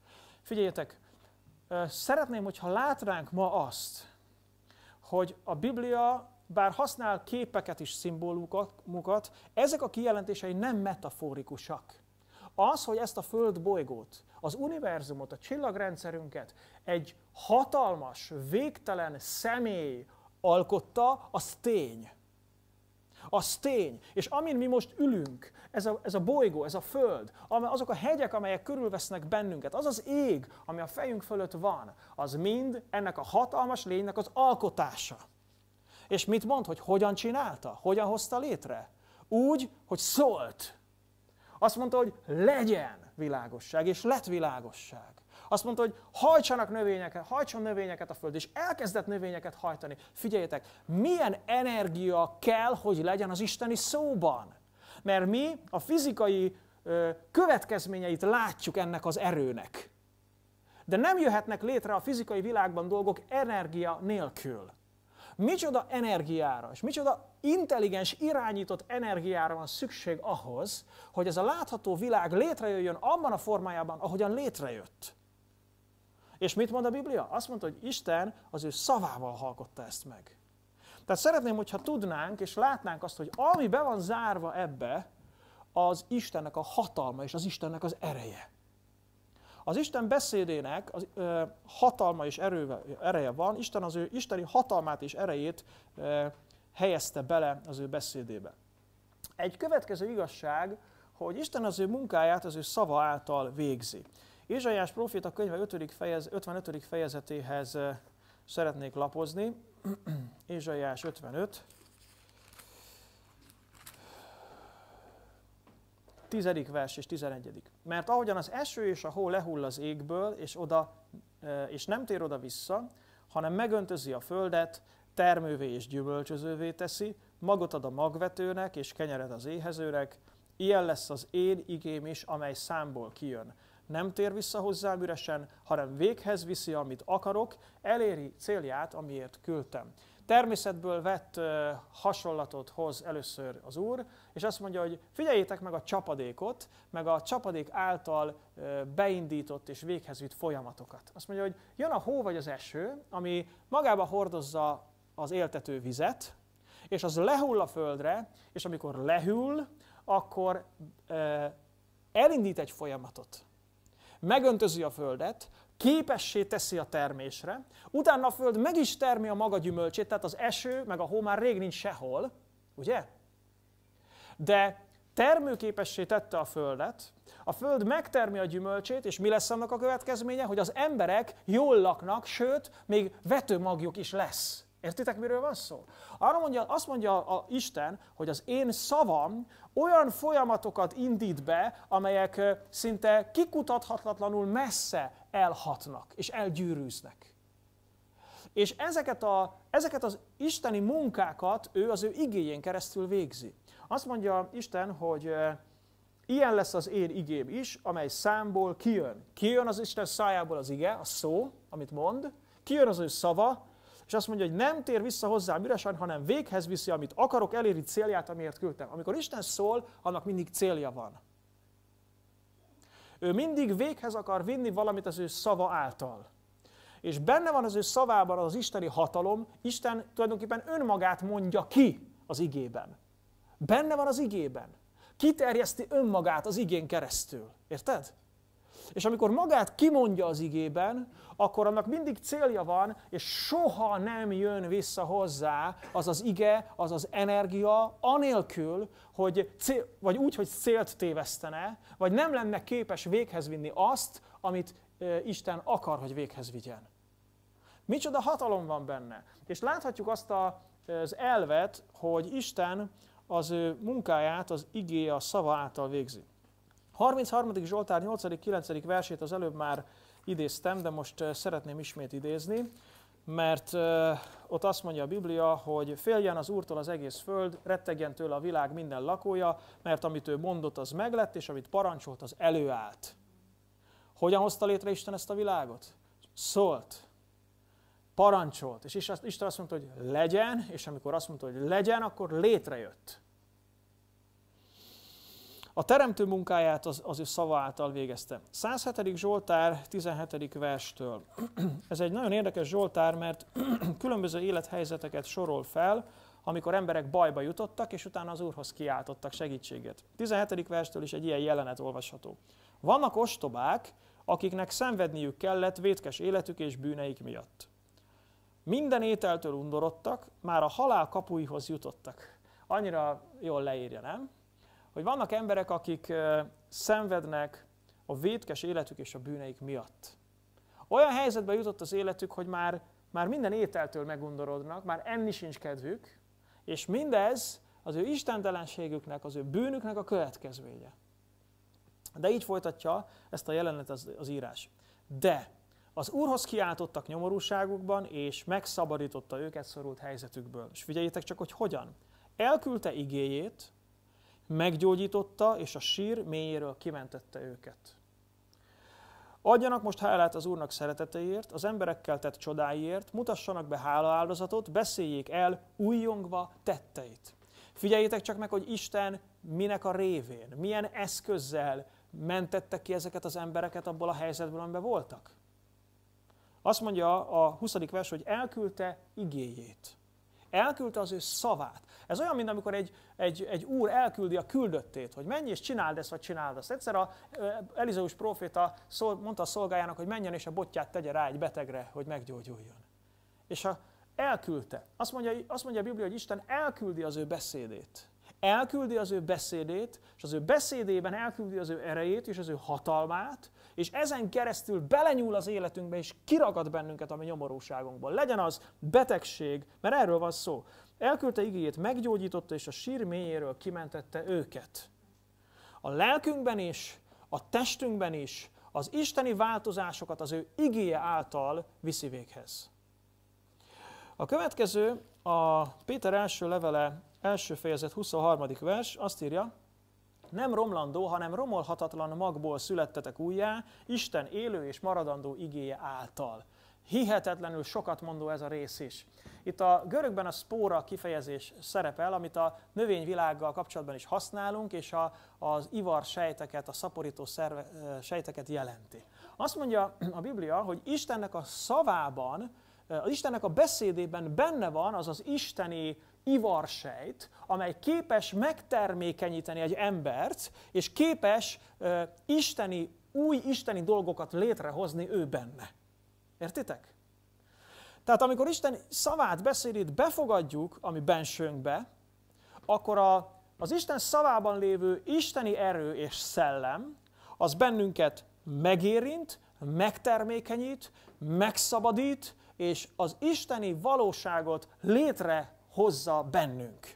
Figyeljetek, szeretném, hogyha látnánk ma azt, hogy a Biblia, bár használ képeket és szimbólumokat, ezek a kijelentései nem metaforikusak. Az, hogy ezt a földbolygót, az univerzumot, a csillagrendszerünket egy hatalmas, végtelen személy alkotta, az tény. Az tény. És amin mi most ülünk, ez a, ez a bolygó, ez a föld, azok a hegyek, amelyek körülvesznek bennünket, az az ég, ami a fejünk fölött van, az mind ennek a hatalmas lénynek az alkotása. És mit mond, hogy hogyan csinálta? Hogyan hozta létre? Úgy, hogy szólt. Azt mondta, hogy legyen világosság, és lett világosság. Azt mondta, hogy hajtsanak növényeket, hajtson növényeket a föld, és elkezdett növényeket hajtani. Figyeljetek, milyen energia kell, hogy legyen az isteni szóban. Mert mi a fizikai ö, következményeit látjuk ennek az erőnek. De nem jöhetnek létre a fizikai világban dolgok energia nélkül. Micsoda energiára, és micsoda intelligens, irányított energiára van szükség ahhoz, hogy ez a látható világ létrejöjjön abban a formájában, ahogyan létrejött. És mit mond a Biblia? Azt mondta, hogy Isten az ő szavával alkotta ezt meg. Tehát szeretném, hogyha tudnánk és látnánk azt, hogy ami be van zárva ebbe, az Istennek a hatalma és az Istennek az ereje. Az Isten beszédének az, ö, hatalma és erőve, ereje van, Isten az ő isteni hatalmát és erejét ö, helyezte bele az ő beszédébe. Egy következő igazság, hogy Isten az ő munkáját az ő szava által végzi. Ézsaiás próféta könyve ötödik fejez, ötvenötödik fejezetéhez ö, szeretnék lapozni. Ézsaiás ötvenöt. tizedik vers és tizenegyedik. Mert ahogyan az eső és a hó lehull az égből, és, oda, és nem tér oda vissza, hanem megöntözi a földet, termővé és gyümölcsözővé teszi, magot ad a magvetőnek, és kenyeret az éhezőnek, ilyen lesz az én igém is, amely számból kijön. Nem tér vissza hozzám üresen, hanem véghez viszi, amit akarok, eléri célját, amiért küldtem. Természetből vett uh, hasonlatot hoz először az Úr, és azt mondja, hogy figyeljétek meg a csapadékot, meg a csapadék által uh, beindított és véghez vitt folyamatokat. Azt mondja, hogy jön a hó vagy az eső, ami magába hordozza az éltető vizet, és az lehull a földre, és amikor lehűl, akkor uh, elindít egy folyamatot. Megöntözi a földet, képessé teszi a termésre, utána a föld meg is termi a maga gyümölcsét, tehát az eső meg a hó már rég nincs sehol, ugye? De termőképessé tette a földet, a föld megtermi a gyümölcsét, és mi lesz annak a következménye? Hogy az emberek jól laknak, sőt, még vetőmagjuk is lesz. Értitek, miről van szó? Arra mondja, azt mondja a Isten, hogy az én szavam olyan folyamatokat indít be, amelyek szinte kikutathatatlanul messze elhatnak és elgyűrűznek. És ezeket, a, ezeket az isteni munkákat ő az ő igéjén keresztül végzi. Azt mondja Isten, hogy ilyen lesz az én igém is, amely számból kijön. Kijön az Isten szájából az ige, a szó, amit mond, kijön az ő szava, és azt mondja, hogy nem tér vissza hozzám üresen, hanem véghez viszi, amit akarok, eléri célját, amiért küldtem. Amikor Isten szól, annak mindig célja van. Ő mindig véghez akar vinni valamit az ő szava által. És benne van az ő szavában az isteni hatalom, Isten tulajdonképpen önmagát mondja ki az igében. Benne van az igében. Kiterjeszti önmagát az igén keresztül. Érted? És amikor magát kimondja az igében, akkor annak mindig célja van, és soha nem jön vissza hozzá az az ige, az az energia, anélkül, hogy cél, vagy úgy, hogy célt tévesztene, vagy nem lenne képes véghez vinni azt, amit e, Isten akar, hogy véghez vigyen. Micsoda hatalom van benne. És láthatjuk azt a, az elvet, hogy Isten az ő munkáját az igéje, a szava által végzi. harmincharmadik Zsoltár nyolcadik-kilencedik versét az előbb már idéztem, de most szeretném ismét idézni, mert ott azt mondja a Biblia, hogy féljen az Úrtól az egész föld, rettegjen tőle a világ minden lakója, mert amit ő mondott, az meglett, és amit parancsolt, az előállt. Hogyan hozta létre Isten ezt a világot? Szólt, parancsolt, és Isten azt mondta, hogy legyen, és amikor azt mondta, hogy legyen, akkor létrejött. A teremtő munkáját az, az ő szava által végezte. száz hetedik Zsoltár tizenhetedik verstől. Ez egy nagyon érdekes Zsoltár, mert különböző élethelyzeteket sorol fel, amikor emberek bajba jutottak, és utána az Úrhoz kiáltottak segítséget. tizenhetedik verstől is egy ilyen jelenet olvasható. Vannak ostobák, akiknek szenvedniük kellett vétkes életük és bűneik miatt. Minden ételtől undorodtak, már a halál kapuihoz jutottak. Annyira jól leírja, nem? Hogy vannak emberek, akik szenvednek a vétkes életük és a bűneik miatt. Olyan helyzetbe jutott az életük, hogy már, már minden ételtől megundorodnak, már enni sincs kedvük, és mindez az ő istentelenségüknek, az ő bűnüknek a következménye. De így folytatja ezt a jelenet az, az írás. De az Úrhoz kiáltottak nyomorúságukban, és megszabadította őket szorult helyzetükből. És figyeljétek csak, hogy hogyan. Elküldte igéjét, meggyógyította, és a sír mélyéről kimentette őket. Adjanak most hálát az Úrnak szeretetéért, az emberekkel tett csodáiért, mutassanak be hálaáldozatot, beszéljék el újjongva tetteit. Figyeljétek csak meg, hogy Isten minek a révén, milyen eszközzel mentette ki ezeket az embereket abból a helyzetből, amiben voltak. Azt mondja a huszadik vers, hogy elküldte igéjét. Elküldte az ő szavát. Ez olyan, mint amikor egy, egy, egy úr elküldi a küldöttét, hogy menj és csináld ezt, vagy csináld azt. Egyszer a Elizeus próféta szól, mondta a szolgájának, hogy menjen és a botját tegye rá egy betegre, hogy meggyógyuljon. És a, elküldte. Azt mondja, azt mondja a Biblia, hogy Isten elküldi az ő beszédét. Elküldi az ő beszédét, és az ő beszédében elküldi az ő erejét és az ő hatalmát, és ezen keresztül belenyúl az életünkbe, és kiragad bennünket a mi nyomorúságunkból. Legyen az betegség, mert erről van szó. Elküldte igéjét, meggyógyította, és a sír mélyéről kimentette őket. A lelkünkben is, a testünkben is az isteni változásokat az ő igéje által viszi véghez. A következő a Péter első levele, első fejezet huszonharmadik vers, azt írja, nem romlandó, hanem romolhatatlan magból születtetek újjá, Isten élő és maradandó igéje által. Hihetetlenül sokat mondó ez a rész is. Itt a görögben a spóra kifejezés szerepel, amit a növényvilággal kapcsolatban is használunk, és a, az ivar sejteket, a szaporító szerve, sejteket jelenti. Azt mondja a Biblia, hogy Istennek a szavában, az Istennek a beszédében benne van az az isteni ivarsejt, amely képes megtermékenyíteni egy embert, és képes uh, isteni, új isteni dolgokat létrehozni ő benne. Értitek? Tehát amikor Isten szavát, beszédét befogadjuk a mi bensőnkbe, akkor a, az Isten szavában lévő isteni erő és szellem, az bennünket megérint, megtermékenyít, megszabadít, és az isteni valóságot létrehozza bennünk.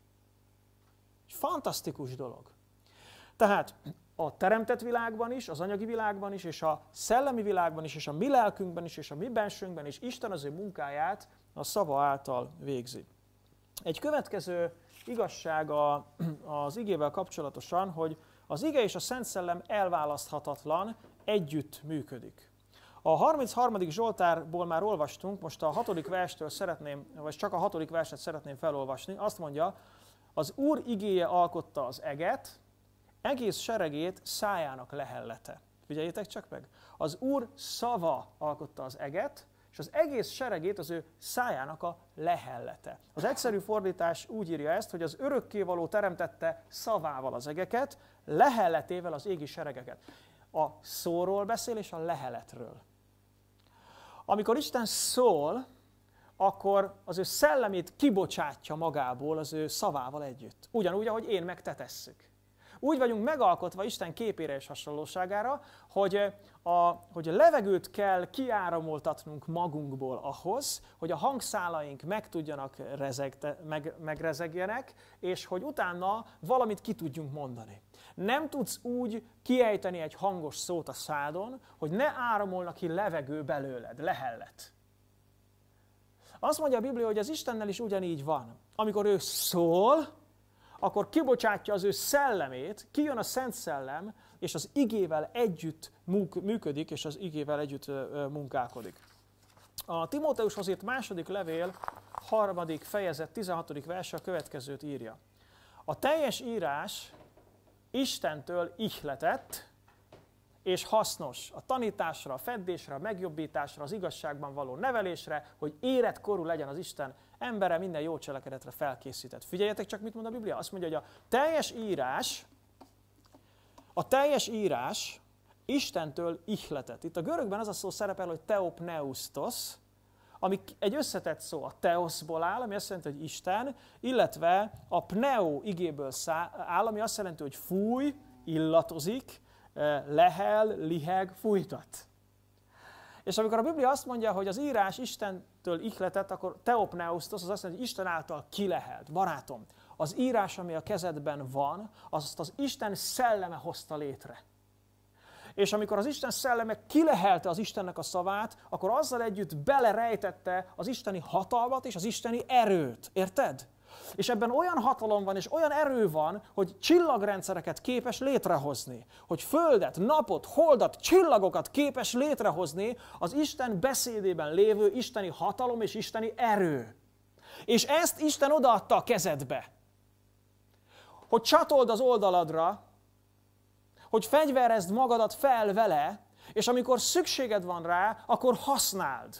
Egy fantasztikus dolog. Tehát a teremtett világban is, az anyagi világban is, és a szellemi világban is, és a mi lelkünkben is, és a mi bensőnkben is Isten az ő munkáját a szava által végzi. Egy következő igazság az igével kapcsolatosan, hogy az ige és a Szent Szellem elválaszthatatlan, együtt működik. A harmincharmadik Zsoltárból már olvastunk, most a hatodik verstől szeretném, vagy csak a hatodik verset szeretném felolvasni. Azt mondja, az Úr igéje alkotta az eget, egész seregét szájának lehellete. Figyeljétek csak meg! Az Úr szava alkotta az eget, és az egész seregét az ő szájának a lehellete. Az egyszerű fordítás úgy írja ezt, hogy az örökkévaló teremtette szavával az egeket, lehelletével az égi seregeket. A szóról beszél és a leheletről. Amikor Isten szól, akkor az ő szellemét kibocsátja magából az ő szavával együtt. Ugyanúgy, ahogy én meg te tesszük. Úgy vagyunk megalkotva Isten képére és hasonlóságára, hogy a, hogy a levegőt kell kiáramoltatnunk magunkból ahhoz, hogy a hangszálaink meg tudjanak rezegte, meg, megrezegjenek, és hogy utána valamit ki tudjunk mondani. Nem tudsz úgy kiejteni egy hangos szót a szádon, hogy ne áramolna ki levegő belőled, lehellet. Azt mondja a Biblia, hogy az Istennel is ugyanígy van. Amikor ő szól, akkor kibocsátja az ő szellemét, kijön a Szent Szellem, és az igével együtt működik, és az igével együtt munkálkodik. A Timóteushoz írt második levél, harmadik fejezet, tizenhatodik verse a következőt írja. A teljes írás Istentől ihletett és hasznos a tanításra, a feddésre, a megjobbításra, az igazságban való nevelésre, hogy érett korú legyen az Isten embere, minden jó cselekedetre felkészített. Figyeljetek csak, mit mond a Biblia. Azt mondja, hogy a teljes írás, a teljes írás Istentől ihletett. Itt a görögben az a szó szerepel, hogy theopneustos, ami egy összetett szó, a teoszból áll, ami azt jelenti, hogy Isten, illetve a pneu igéből áll, ami azt jelenti, hogy fúj, illatozik, lehel, liheg, fújtat. És amikor a Biblia azt mondja, hogy az írás Istentől ihletett, akkor theopneustos, az azt jelenti, hogy Isten által kilehelt. Barátom, az írás, ami a kezedben van, azt az Isten szelleme hozta létre. És amikor az Isten szelleme kilehelte az Istennek a szavát, akkor azzal együtt belerejtette az isteni hatalmat és az isteni erőt. Érted? És ebben olyan hatalom van és olyan erő van, hogy csillagrendszereket képes létrehozni. Hogy földet, napot, holdat, csillagokat képes létrehozni az Isten beszédében lévő isteni hatalom és isteni erő. És ezt Isten odaadta a kezedbe. Hogy csatold az oldaladra, hogy fegyverezd magadat fel vele, és amikor szükséged van rá, akkor használd.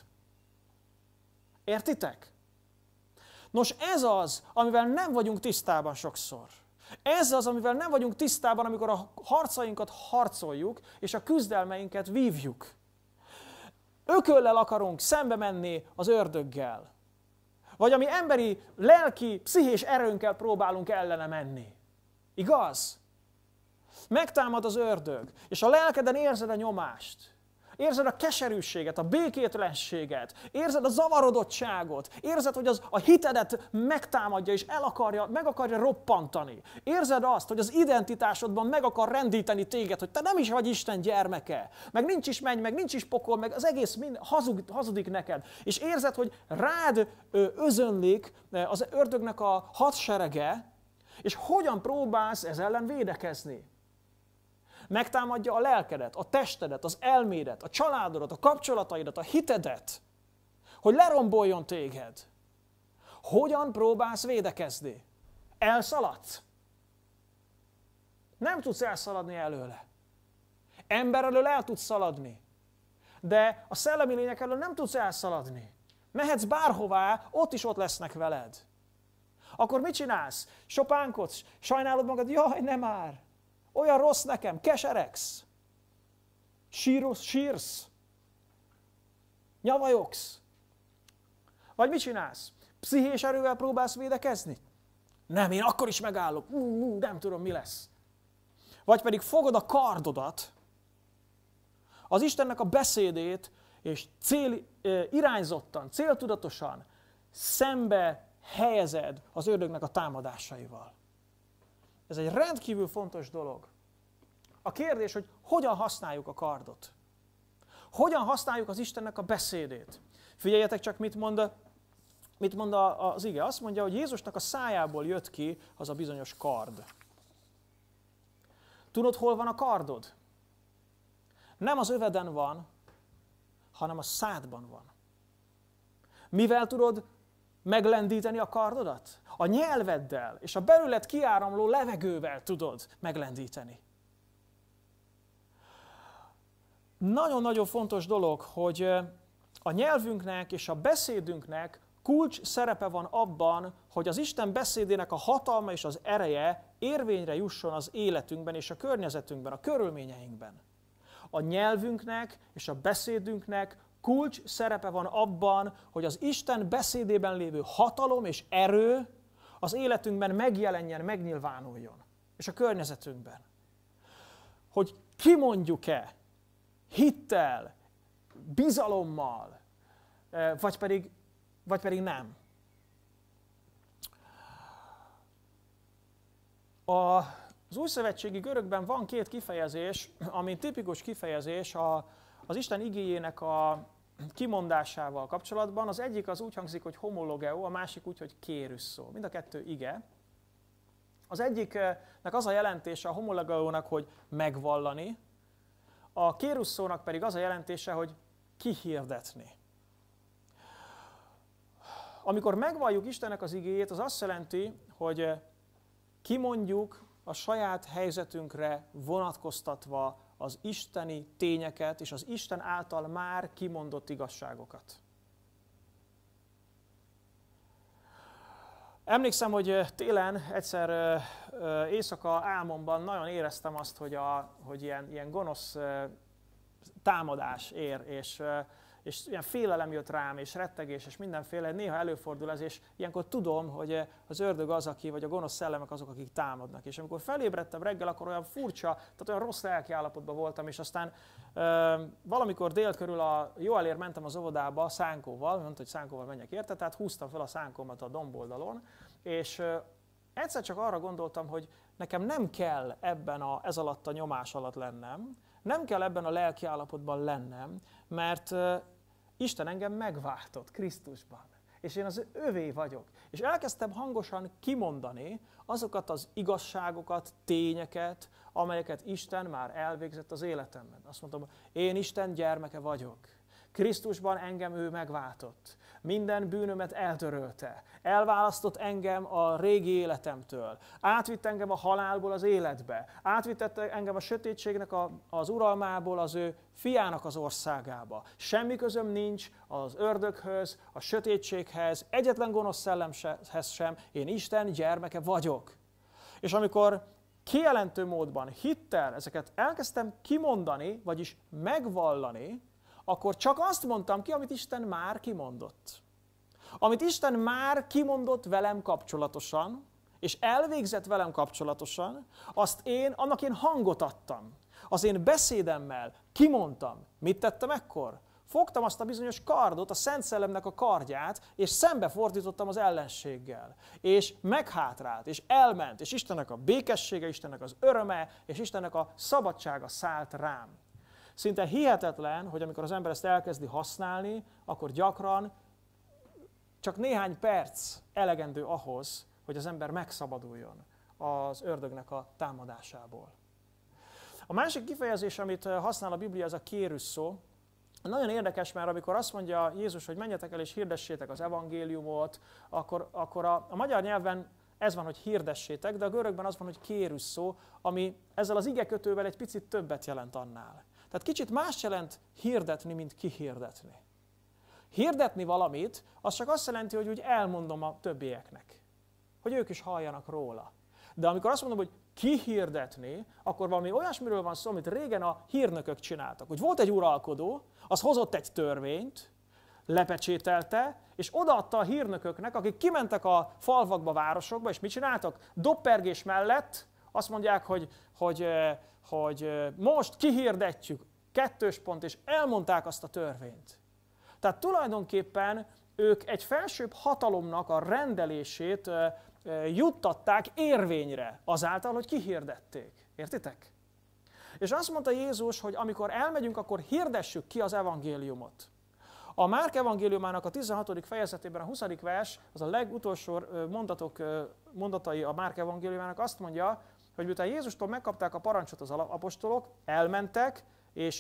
Értitek? Nos, ez az, amivel nem vagyunk tisztában sokszor. Ez az, amivel nem vagyunk tisztában, amikor a harcainkat harcoljuk, és a küzdelmeinket vívjuk. Ököllel akarunk szembe menni az ördöggel. Vagy ami emberi, lelki, pszichés erőnkkel próbálunk ellene menni. Igaz? Megtámad az ördög, és a lelkeden érzed a nyomást. Érzed a keserűséget, a békétlenséget, érzed a zavarodottságot, érzed, hogy az, a hitedet megtámadja és el akarja, meg akarja roppantani. Érzed azt, hogy az identitásodban meg akar rendíteni téged, hogy te nem is vagy Isten gyermeke, meg nincs is menny, meg nincs is pokol, meg az egész mind hazug, hazudik neked. És érzed, hogy rád özönlik az ördögnek a hadserege, és hogyan próbálsz ez ellen védekezni. Megtámadja a lelkedet, a testedet, az elmédet, a családodat, a kapcsolataidat, a hitedet, hogy leromboljon téged. Hogyan próbálsz védekezni? Elszaladsz? Nem tudsz elszaladni előle. Ember elől el tudsz szaladni, de a szellemi lények elől nem tudsz elszaladni. Mehetsz bárhová, ott is ott lesznek veled. Akkor mit csinálsz? Sopánkodsz, sajnálod magad, jaj, nem már! Olyan rossz nekem, keseregsz, sírsz, sírsz, nyavajogsz. Vagy mit csinálsz? Pszichés erővel próbálsz védekezni? Nem, én akkor is megállok, ú, ú, nem tudom, mi lesz. Vagy pedig fogod a kardodat, az Istennek a beszédét, és cél, irányzottan, céltudatosan szembe helyezed az ördögnek a támadásaival. Ez egy rendkívül fontos dolog. A kérdés, hogy hogyan használjuk a kardot. Hogyan használjuk az Istennek a beszédét. Figyeljetek csak, mit mond, mit mond az ige. Azt mondja, hogy Jézusnak a szájából jött ki az a bizonyos kard. Tudod, hol van a kardod? Nem az öveden van, hanem a szádban van. Mivel tudod meglendíteni a kardodat? A nyelveddel és a belőled kiáramló levegővel tudod meglendíteni. Nagyon-nagyon fontos dolog, hogy a nyelvünknek és a beszédünknek kulcs szerepe van abban, hogy az Isten beszédének a hatalma és az ereje érvényre jusson az életünkben és a környezetünkben, a körülményeinkben. A nyelvünknek és a beszédünknek kulcs szerepe van abban, hogy az Isten beszédében lévő hatalom és erő az életünkben megjelenjen, megnyilvánuljon. És a környezetünkben. Hogy kimondjuk-e hittel, bizalommal, vagy pedig, vagy pedig nem. Az újszövetségi görögben van két kifejezés, ami tipikus kifejezés a, az Isten igéjének a kimondásával kapcsolatban. Az egyik az úgy hangzik, hogy homologeo, a másik úgy, hogy kérusszó. Mind a kettő ige. Az egyiknek az a jelentése a homologeónak, hogy megvallani, a kérusszónak pedig az a jelentése, hogy kihirdetni. Amikor megvalljuk Istennek az igéjét, az azt jelenti, hogy kimondjuk a saját helyzetünkre vonatkoztatva az isteni tényeket és az Isten által már kimondott igazságokat. Emlékszem, hogy télen egyszer éjszaka álmomban nagyon éreztem azt, hogy, a, hogy ilyen, ilyen gonosz támadás ér, és, és ilyen félelem jött rám, és rettegés, és mindenféle. Néha előfordul ez, és ilyenkor tudom, hogy az ördög az, aki, vagy a gonosz szellemek azok, akik támadnak. És amikor felébredtem reggel, akkor olyan furcsa, tehát olyan rossz lelkiállapotban voltam, és aztán e, valamikor dél körül a Joelért mentem az óvodába szánkóval, mondta, hogy szánkóval menjek érte, tehát húztam fel a szánkómat a domboldalon, és e, egyszer csak arra gondoltam, hogy nekem nem kell ebben a, ez alatt a nyomás alatt lennem, nem kell ebben a lelkiállapotban lennem, mert e, Isten engem megváltott Krisztusban, és én az övé vagyok. És elkezdtem hangosan kimondani azokat az igazságokat, tényeket, amelyeket Isten már elvégzett az életemben. Azt mondtam, én Isten gyermeke vagyok. Krisztusban engem ő megváltott. Minden bűnömet eltörölte. Elválasztott engem a régi életemtől. Átvitt engem a halálból az életbe. Átvitt engem a sötétségnek a, az uralmából az ő fiának az országába. Semmi közöm nincs az ördöghöz, a sötétséghez, egyetlen gonosz szellemhez sem. Én Isten gyermeke vagyok. És amikor kijelentő módban, hittel ezeket elkezdtem kimondani, vagyis megvallani, akkor csak azt mondtam ki, amit Isten már kimondott. Amit Isten már kimondott velem kapcsolatosan, és elvégzett velem kapcsolatosan, azt én, annak én hangot adtam. Az én beszédemmel kimondtam. Mit tettem ekkor? Fogtam azt a bizonyos kardot, a Szent Szellemnek a kardját, és szembefordítottam az ellenséggel. És meghátrált, és elment, és Istennek a békessége, Istennek az öröme, és Istennek a szabadsága szállt rám. Szinte hihetetlen, hogy amikor az ember ezt elkezdi használni, akkor gyakran csak néhány perc elegendő ahhoz, hogy az ember megszabaduljon az ördögnek a támadásából. A másik kifejezés, amit használ a Biblia, az a kérüsz szó. Nagyon érdekes, mert amikor azt mondja Jézus, hogy menjetek el és hirdessétek az evangéliumot, akkor, akkor a, a magyar nyelven ez van, hogy hirdessétek, de a görögben az van, hogy kérüsz szó, ami ezzel az igekötővel egy picit többet jelent annál. Tehát kicsit más jelent hirdetni, mint kihirdetni. Hirdetni valamit, az csak azt jelenti, hogy úgy elmondom a többieknek, hogy ők is halljanak róla. De amikor azt mondom, hogy kihirdetni, akkor valami olyasmiről van szó, amit régen a hírnökök csináltak. Hogy volt egy uralkodó, az hozott egy törvényt, lepecsételte, és odaadta a hírnököknek, akik kimentek a falvakba, városokba, és mit csináltak? Dobpergés mellett azt mondják, hogy, hogy, hogy most kihirdetjük, kettős pont, és elmondták azt a törvényt. Tehát tulajdonképpen ők egy felsőbb hatalomnak a rendelését juttatták érvényre azáltal, hogy kihirdették. Értitek? És azt mondta Jézus, hogy amikor elmegyünk, akkor hirdessük ki az evangéliumot. A Márk evangéliumának a tizenhatodik fejezetében a huszadik vers, az a legutolsó mondatok, mondatai a Márk evangéliumának azt mondja, hogy miután Jézustól megkapták a parancsot az apostolok, elmentek, és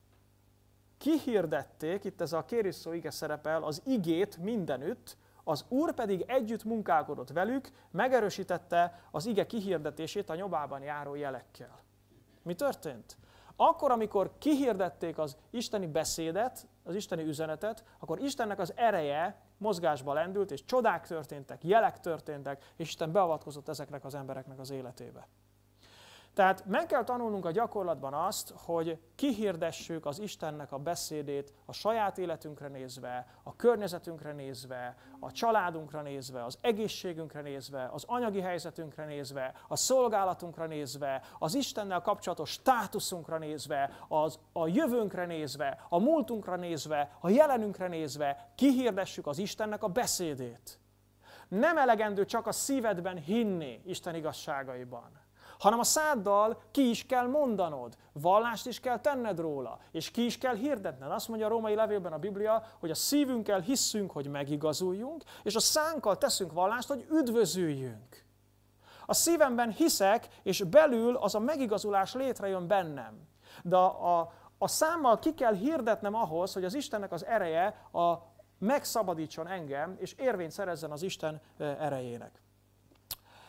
kihirdették, itt ez a kérüsz szó ige szerepel, az igét mindenütt, az Úr pedig együtt munkálkodott velük, megerősítette az ige kihirdetését a nyomában járó jelekkel. Mi történt? Akkor, amikor kihirdették az isteni beszédet, az isteni üzenetet, akkor Istennek az ereje mozgásba lendült, és csodák történtek, jelek történtek, és Isten beavatkozott ezeknek az embereknek az életébe. Tehát meg kell tanulnunk a gyakorlatban azt, hogy kihirdessük az Istennek a beszédét a saját életünkre nézve, a környezetünkre nézve, a családunkra nézve, az egészségünkre nézve, az anyagi helyzetünkre nézve, a szolgálatunkra nézve, az Istennel kapcsolatos státuszunkra nézve, az, a jövőnkre nézve, a múltunkra nézve, a jelenünkre nézve, kihirdessük az Istennek a beszédét. Nem elegendő csak a szívedben hinni Isten igazságaiban, hanem a száddal ki is kell mondanod, vallást is kell tenned róla, és ki is kell hirdetned. Azt mondja a római levélben a Biblia, hogy a szívünkkel hisszünk, hogy megigazuljunk, és a szánkkal teszünk vallást, hogy üdvözüljünk. A szívemben hiszek, és belül az a megigazulás létrejön bennem. De a, a, a számmal ki kell hirdetnem ahhoz, hogy az Istennek az ereje a, megszabadítson engem, és érvényt szerezzen az Isten erejének.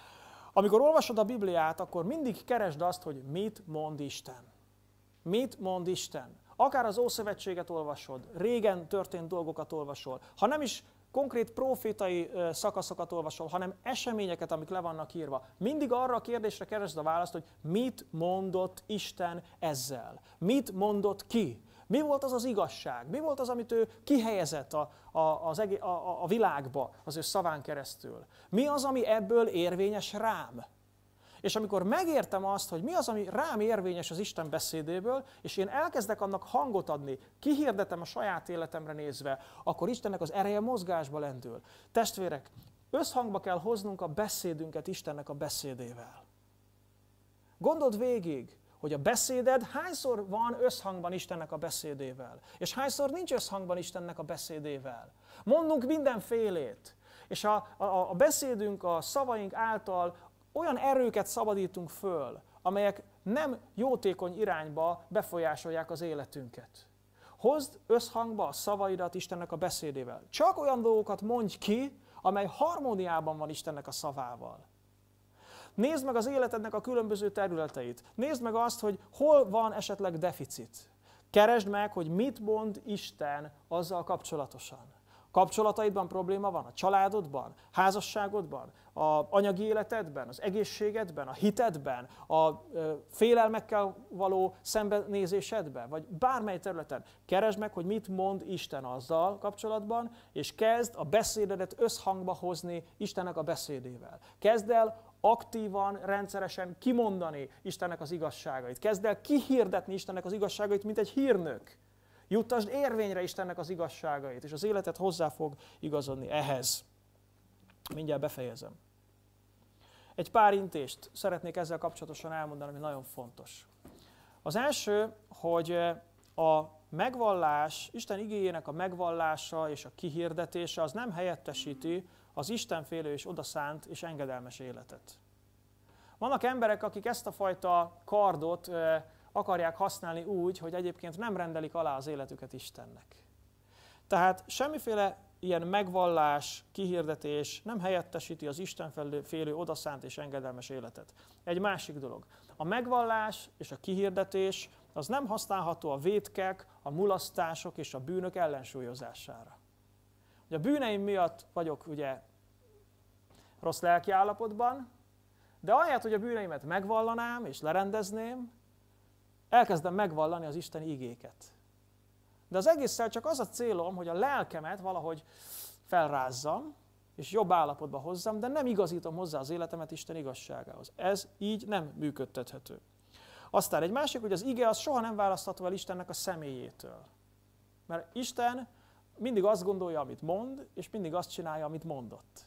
Amikor olvasod a Bibliát, akkor mindig keresd azt, hogy mit mond Isten. Mit mond Isten? Akár az Ószövetséget olvasod, régen történt dolgokat olvasol, ha nem is konkrét profétai szakaszokat olvasol, hanem eseményeket, amik le vannak írva. Mindig arra a kérdésre keresd a választ, hogy mit mondott Isten ezzel? Mit mondott ki? Mi volt az az igazság? Mi volt az, amit ő kihelyezett a, a, az egé- a, a világba az ő szaván keresztül? Mi az, ami ebből érvényes rám? És amikor megértem azt, hogy mi az, ami rám érvényes az Isten beszédéből, és én elkezdek annak hangot adni, kihirdetem a saját életemre nézve, akkor Istennek az ereje mozgásba lendül. Testvérek, összhangba kell hoznunk a beszédünket Istennek a beszédével. Gondold végig, hogy a beszéded hányszor van összhangban Istennek a beszédével, és hányszor nincs összhangban Istennek a beszédével. Mondunk mindenfélét, és a, a, a beszédünk, a szavaink által olyan erőket szabadítunk föl, amelyek nem jótékony irányba befolyásolják az életünket. Hozd összhangba a szavaidat Istennek a beszédével. Csak olyan dolgokat mondj ki, amely harmóniában van Istennek a szavával. Nézd meg az életednek a különböző területeit. Nézd meg azt, hogy hol van esetleg deficit. Keresd meg, hogy mit mond Isten azzal kapcsolatosan. Kapcsolataidban probléma van? A családodban? Házasságodban? Az anyagi életedben? Az egészségedben? A hitedben? A félelmekkel való szembenézésedben? Vagy bármely területen? Keresd meg, hogy mit mond Isten azzal kapcsolatban, és kezd a beszédedet összhangba hozni Istennek a beszédével. Kezd el aktívan, rendszeresen kimondani Istennek az igazságait. Kezd el kihirdetni Istennek az igazságait, mint egy hírnök. Juttasd érvényre Istennek az igazságait, és az életed hozzá fog igazodni ehhez. Mindjárt befejezem. Egy pár intést szeretnék ezzel kapcsolatosan elmondani, ami nagyon fontos. Az első, hogy a megvallás, Isten igéjének a megvallása és a kihirdetése az nem helyettesíti az istenfélő és odaszánt és engedelmes életet. Vannak emberek, akik ezt a fajta kardot akarják használni úgy, hogy egyébként nem rendelik alá az életüket Istennek. Tehát semmiféle ilyen megvallás, kihirdetés nem helyettesíti az istenfélő, odaszánt és engedelmes életet. Egy másik dolog. A megvallás és a kihirdetés az nem használható a vétkek, a mulasztások és a bűnök ellensúlyozására. Ugye a bűneim miatt vagyok ugye rossz lelkiállapotban, de ahelyett, hogy a bűneimet megvallanám és lerendezném, elkezdem megvallani az Isten igéket. De az egésszel csak az a célom, hogy a lelkemet valahogy felrázzam, és jobb állapotba hozzam, de nem igazítom hozzá az életemet Isten igazságához. Ez így nem működtethető. Aztán egy másik, hogy az ige az soha nem választható el Istennek a személyétől. Mert Isten mindig azt gondolja, amit mond, és mindig azt csinálja, amit mondott.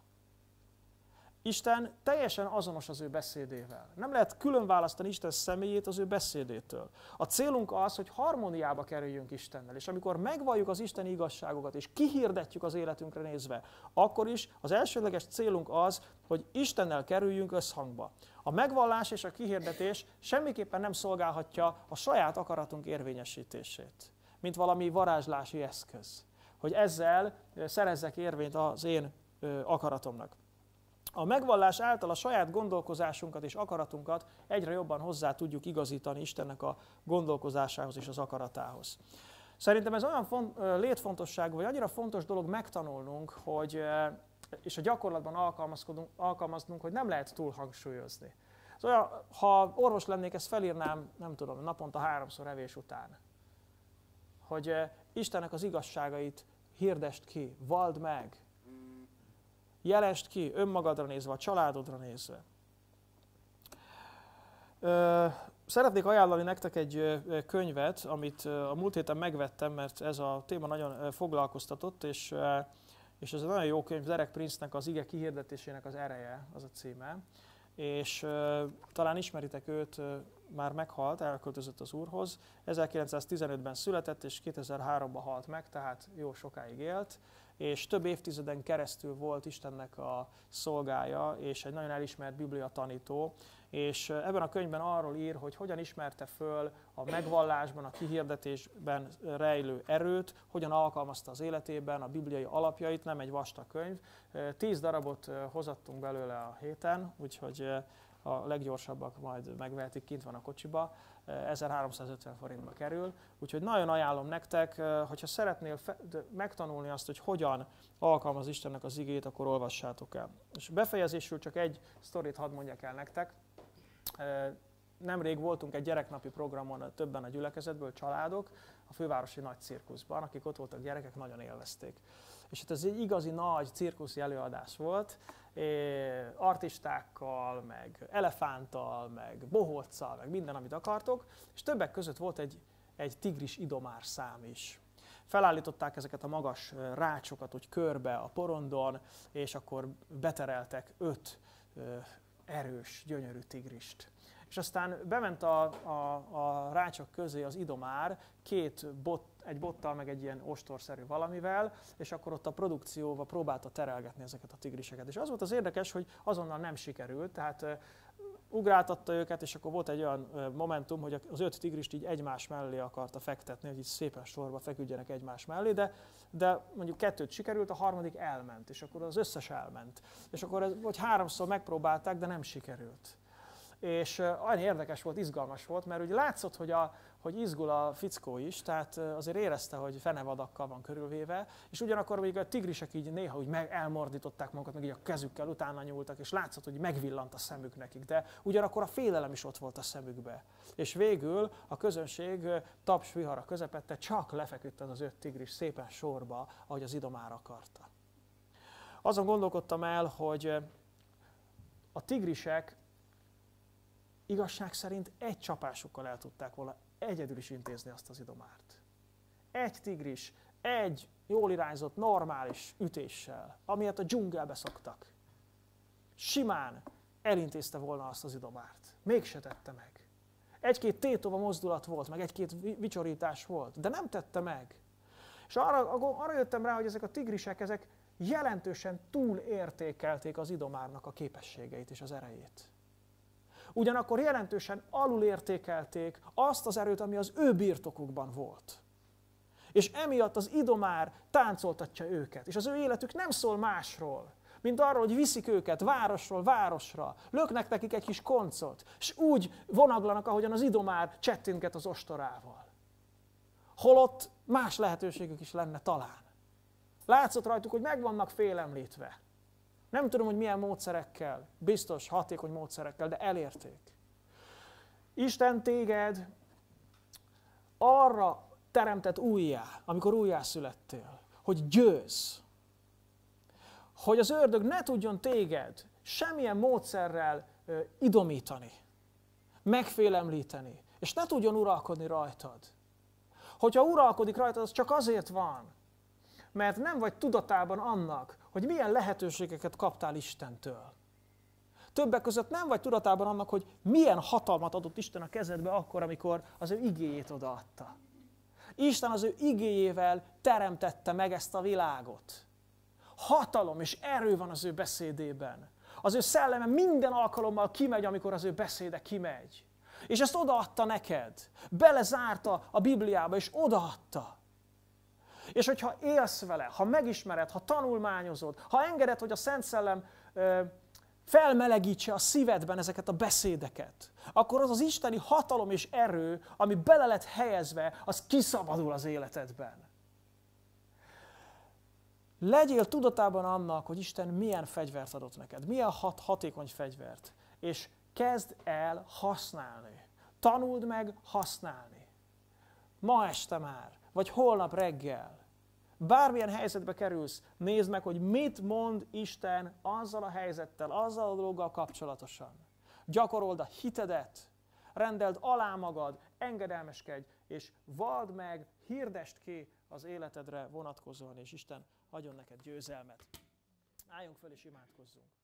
Isten teljesen azonos az ő beszédével. Nem lehet külön választani Isten személyét az ő beszédétől. A célunk az, hogy harmóniába kerüljünk Istennel, és amikor megvalljuk az Isten igazságokat, és kihirdetjük az életünkre nézve, akkor is az elsődleges célunk az, hogy Istennel kerüljünk összhangba. A megvallás és a kihirdetés semmiképpen nem szolgálhatja a saját akaratunk érvényesítését, mint valami varázslási eszköz, hogy ezzel szerezzek érvényt az én akaratomnak. A megvallás által a saját gondolkozásunkat és akaratunkat egyre jobban hozzá tudjuk igazítani Istennek a gondolkozásához és az akaratához. Szerintem ez olyan font, létfontosságú, vagy annyira fontos dolog megtanulnunk, hogy, és a gyakorlatban alkalmaznunk, hogy nem lehet túl hangsúlyozni. Szóval, ha orvos lennék, ezt felírnám, nem tudom, naponta háromszor evés után. Hogy Istennek az igazságait hirdest ki, valld meg, jelesd ki önmagadra nézve, a családodra nézve. Szeretnék ajánlani nektek egy könyvet, amit a múlt héten megvettem, mert ez a téma nagyon foglalkoztatott, és, és ez egy nagyon jó könyv, Derek Prince-nek az ige kihirdetésének az ereje, az a címe. És talán ismeritek őt, már meghalt, elköltözött az Úrhoz. ezerkilencszáztizenötben született, és kétezer-háromban halt meg, tehát jó sokáig élt. És több évtizeden keresztül volt Istennek a szolgája, és egy nagyon elismert biblia tanító, és ebben a könyvben arról ír, hogy hogyan ismerte föl a megvallásban, a kihirdetésben rejlő erőt, hogyan alkalmazta az életében a bibliai alapjait, nem egy vastag könyv. Tíz darabot hozattunk belőle a héten, úgyhogy a leggyorsabbak majd megvehetik, kint van a kocsiba, ezerháromszázötven forintba kerül. Úgyhogy nagyon ajánlom nektek, hogyha szeretnél megtanulni azt, hogy hogyan alkalmaz Istennek az igét, akkor olvassátok el. És befejezésül csak egy sztorit hadd mondjak el nektek. Nemrég voltunk egy gyereknapi programon többen a gyülekezetből, családok, a fővárosi nagy cirkuszban, akik ott voltak gyerekek, nagyon élvezték. És itt ez egy igazi nagy cirkuszi előadás volt, artistákkal, meg elefánttal, meg bohóccal, meg minden, amit akartok, és többek között volt egy, egy tigris idomár szám is. Felállították ezeket a magas rácsokat úgy körbe a porondon, és akkor betereltek öt erős, gyönyörű tigrist. És aztán bement a, a, a rácsok közé az idomár két bot, egy bottal, meg egy ilyen ostorszerű valamivel, és akkor ott a produkcióval próbálta terelgetni ezeket a tigriseket. És az volt az érdekes, hogy azonnal nem sikerült, tehát uh, ugráltatta őket, és akkor volt egy olyan uh, momentum, hogy az öt tigrist így egymás mellé akarta fektetni, hogy így szépen sorba feküdjenek egymás mellé, de, de mondjuk kettőt sikerült, a harmadik elment, és akkor az összes elment. És akkor ez, vagy háromszor megpróbálták, de nem sikerült. És olyan érdekes volt, izgalmas volt, mert ugye látszott, hogy, a, hogy izgul a fickó is, tehát azért érezte, hogy fenevadakkal van körülvéve, és ugyanakkor még a tigrisek így néha úgy meg elmordították magukat, meg így a kezükkel utána nyúltak, és látszott, hogy megvillant a szemük nekik, de ugyanakkor a félelem is ott volt a szemükbe. És végül a közönség taps vihara közepette csak lefeküdt az az öt tigris szépen sorba, ahogy az idomár akarta. Azon gondolkodtam el, hogy a tigrisek igazság szerint egy csapásukkal el tudták volna egyedül is intézni azt az idomárt. Egy tigris, egy jól irányzott, normális ütéssel, amilyet a dzsungelbe szoktak. Simán elintézte volna azt az idomárt. Mégse tette meg. Egy-két tétova mozdulat volt, meg egy-két vicsorítás volt, de nem tette meg. És arra, arra jöttem rá, hogy ezek a tigrisek, ezek jelentősen túlértékelték az idomárnak a képességeit és az erejét. Ugyanakkor jelentősen alulértékelték azt az erőt, ami az ő birtokukban volt. És emiatt az idomár táncoltatja őket, és az ő életük nem szól másról, mint arról, hogy viszik őket városról városra, löknek nekik egy kis koncot, és úgy vonaglanak, ahogyan az idomár csettinget az ostorával. Holott más lehetőségük is lenne talán. Látszott rajtuk, hogy meg vannak félemlítve. Nem tudom, hogy milyen módszerekkel, biztos hatékony módszerekkel, de elérték. Isten téged arra teremtett újjá, amikor újjászülettél, hogy győzz. Hogy az ördög ne tudjon téged semmilyen módszerrel ö, idomítani, megfélemlíteni, és ne tudjon uralkodni rajtad. Hogyha uralkodik rajtad, az csak azért van, mert nem vagy tudatában annak, hogy milyen lehetőségeket kaptál Istentől. Többek között nem vagy tudatában annak, hogy milyen hatalmat adott Isten a kezedbe akkor, amikor az ő igéjét odaadta. Isten az ő igéjével teremtette meg ezt a világot. Hatalom és erő van az ő beszédében. Az ő szelleme minden alkalommal kimegy, amikor az ő beszéde kimegy. És ezt odaadta neked. Belezárta a Bibliába, és odaadta. És hogyha élsz vele, ha megismered, ha tanulmányozod, ha engeded, hogy a Szent Szellem ö, felmelegítse a szívedben ezeket a beszédeket, akkor az az isteni hatalom és erő, ami bele lett helyezve, az kiszabadul az életedben. Legyél tudatában annak, hogy Isten milyen fegyvert adott neked, milyen hat, hatékony fegyvert, és kezd el használni. Tanuld meg használni. Ma este már, vagy holnap reggel. Bármilyen helyzetbe kerülsz, nézd meg, hogy mit mond Isten azzal a helyzettel, azzal a dologgal kapcsolatosan. Gyakorold a hitedet, rendeld alá magad, engedelmeskedj, és vald meg, hirdesd ki az életedre vonatkozóan, és Isten adjon neked győzelmet. Álljunk föl és imádkozzunk.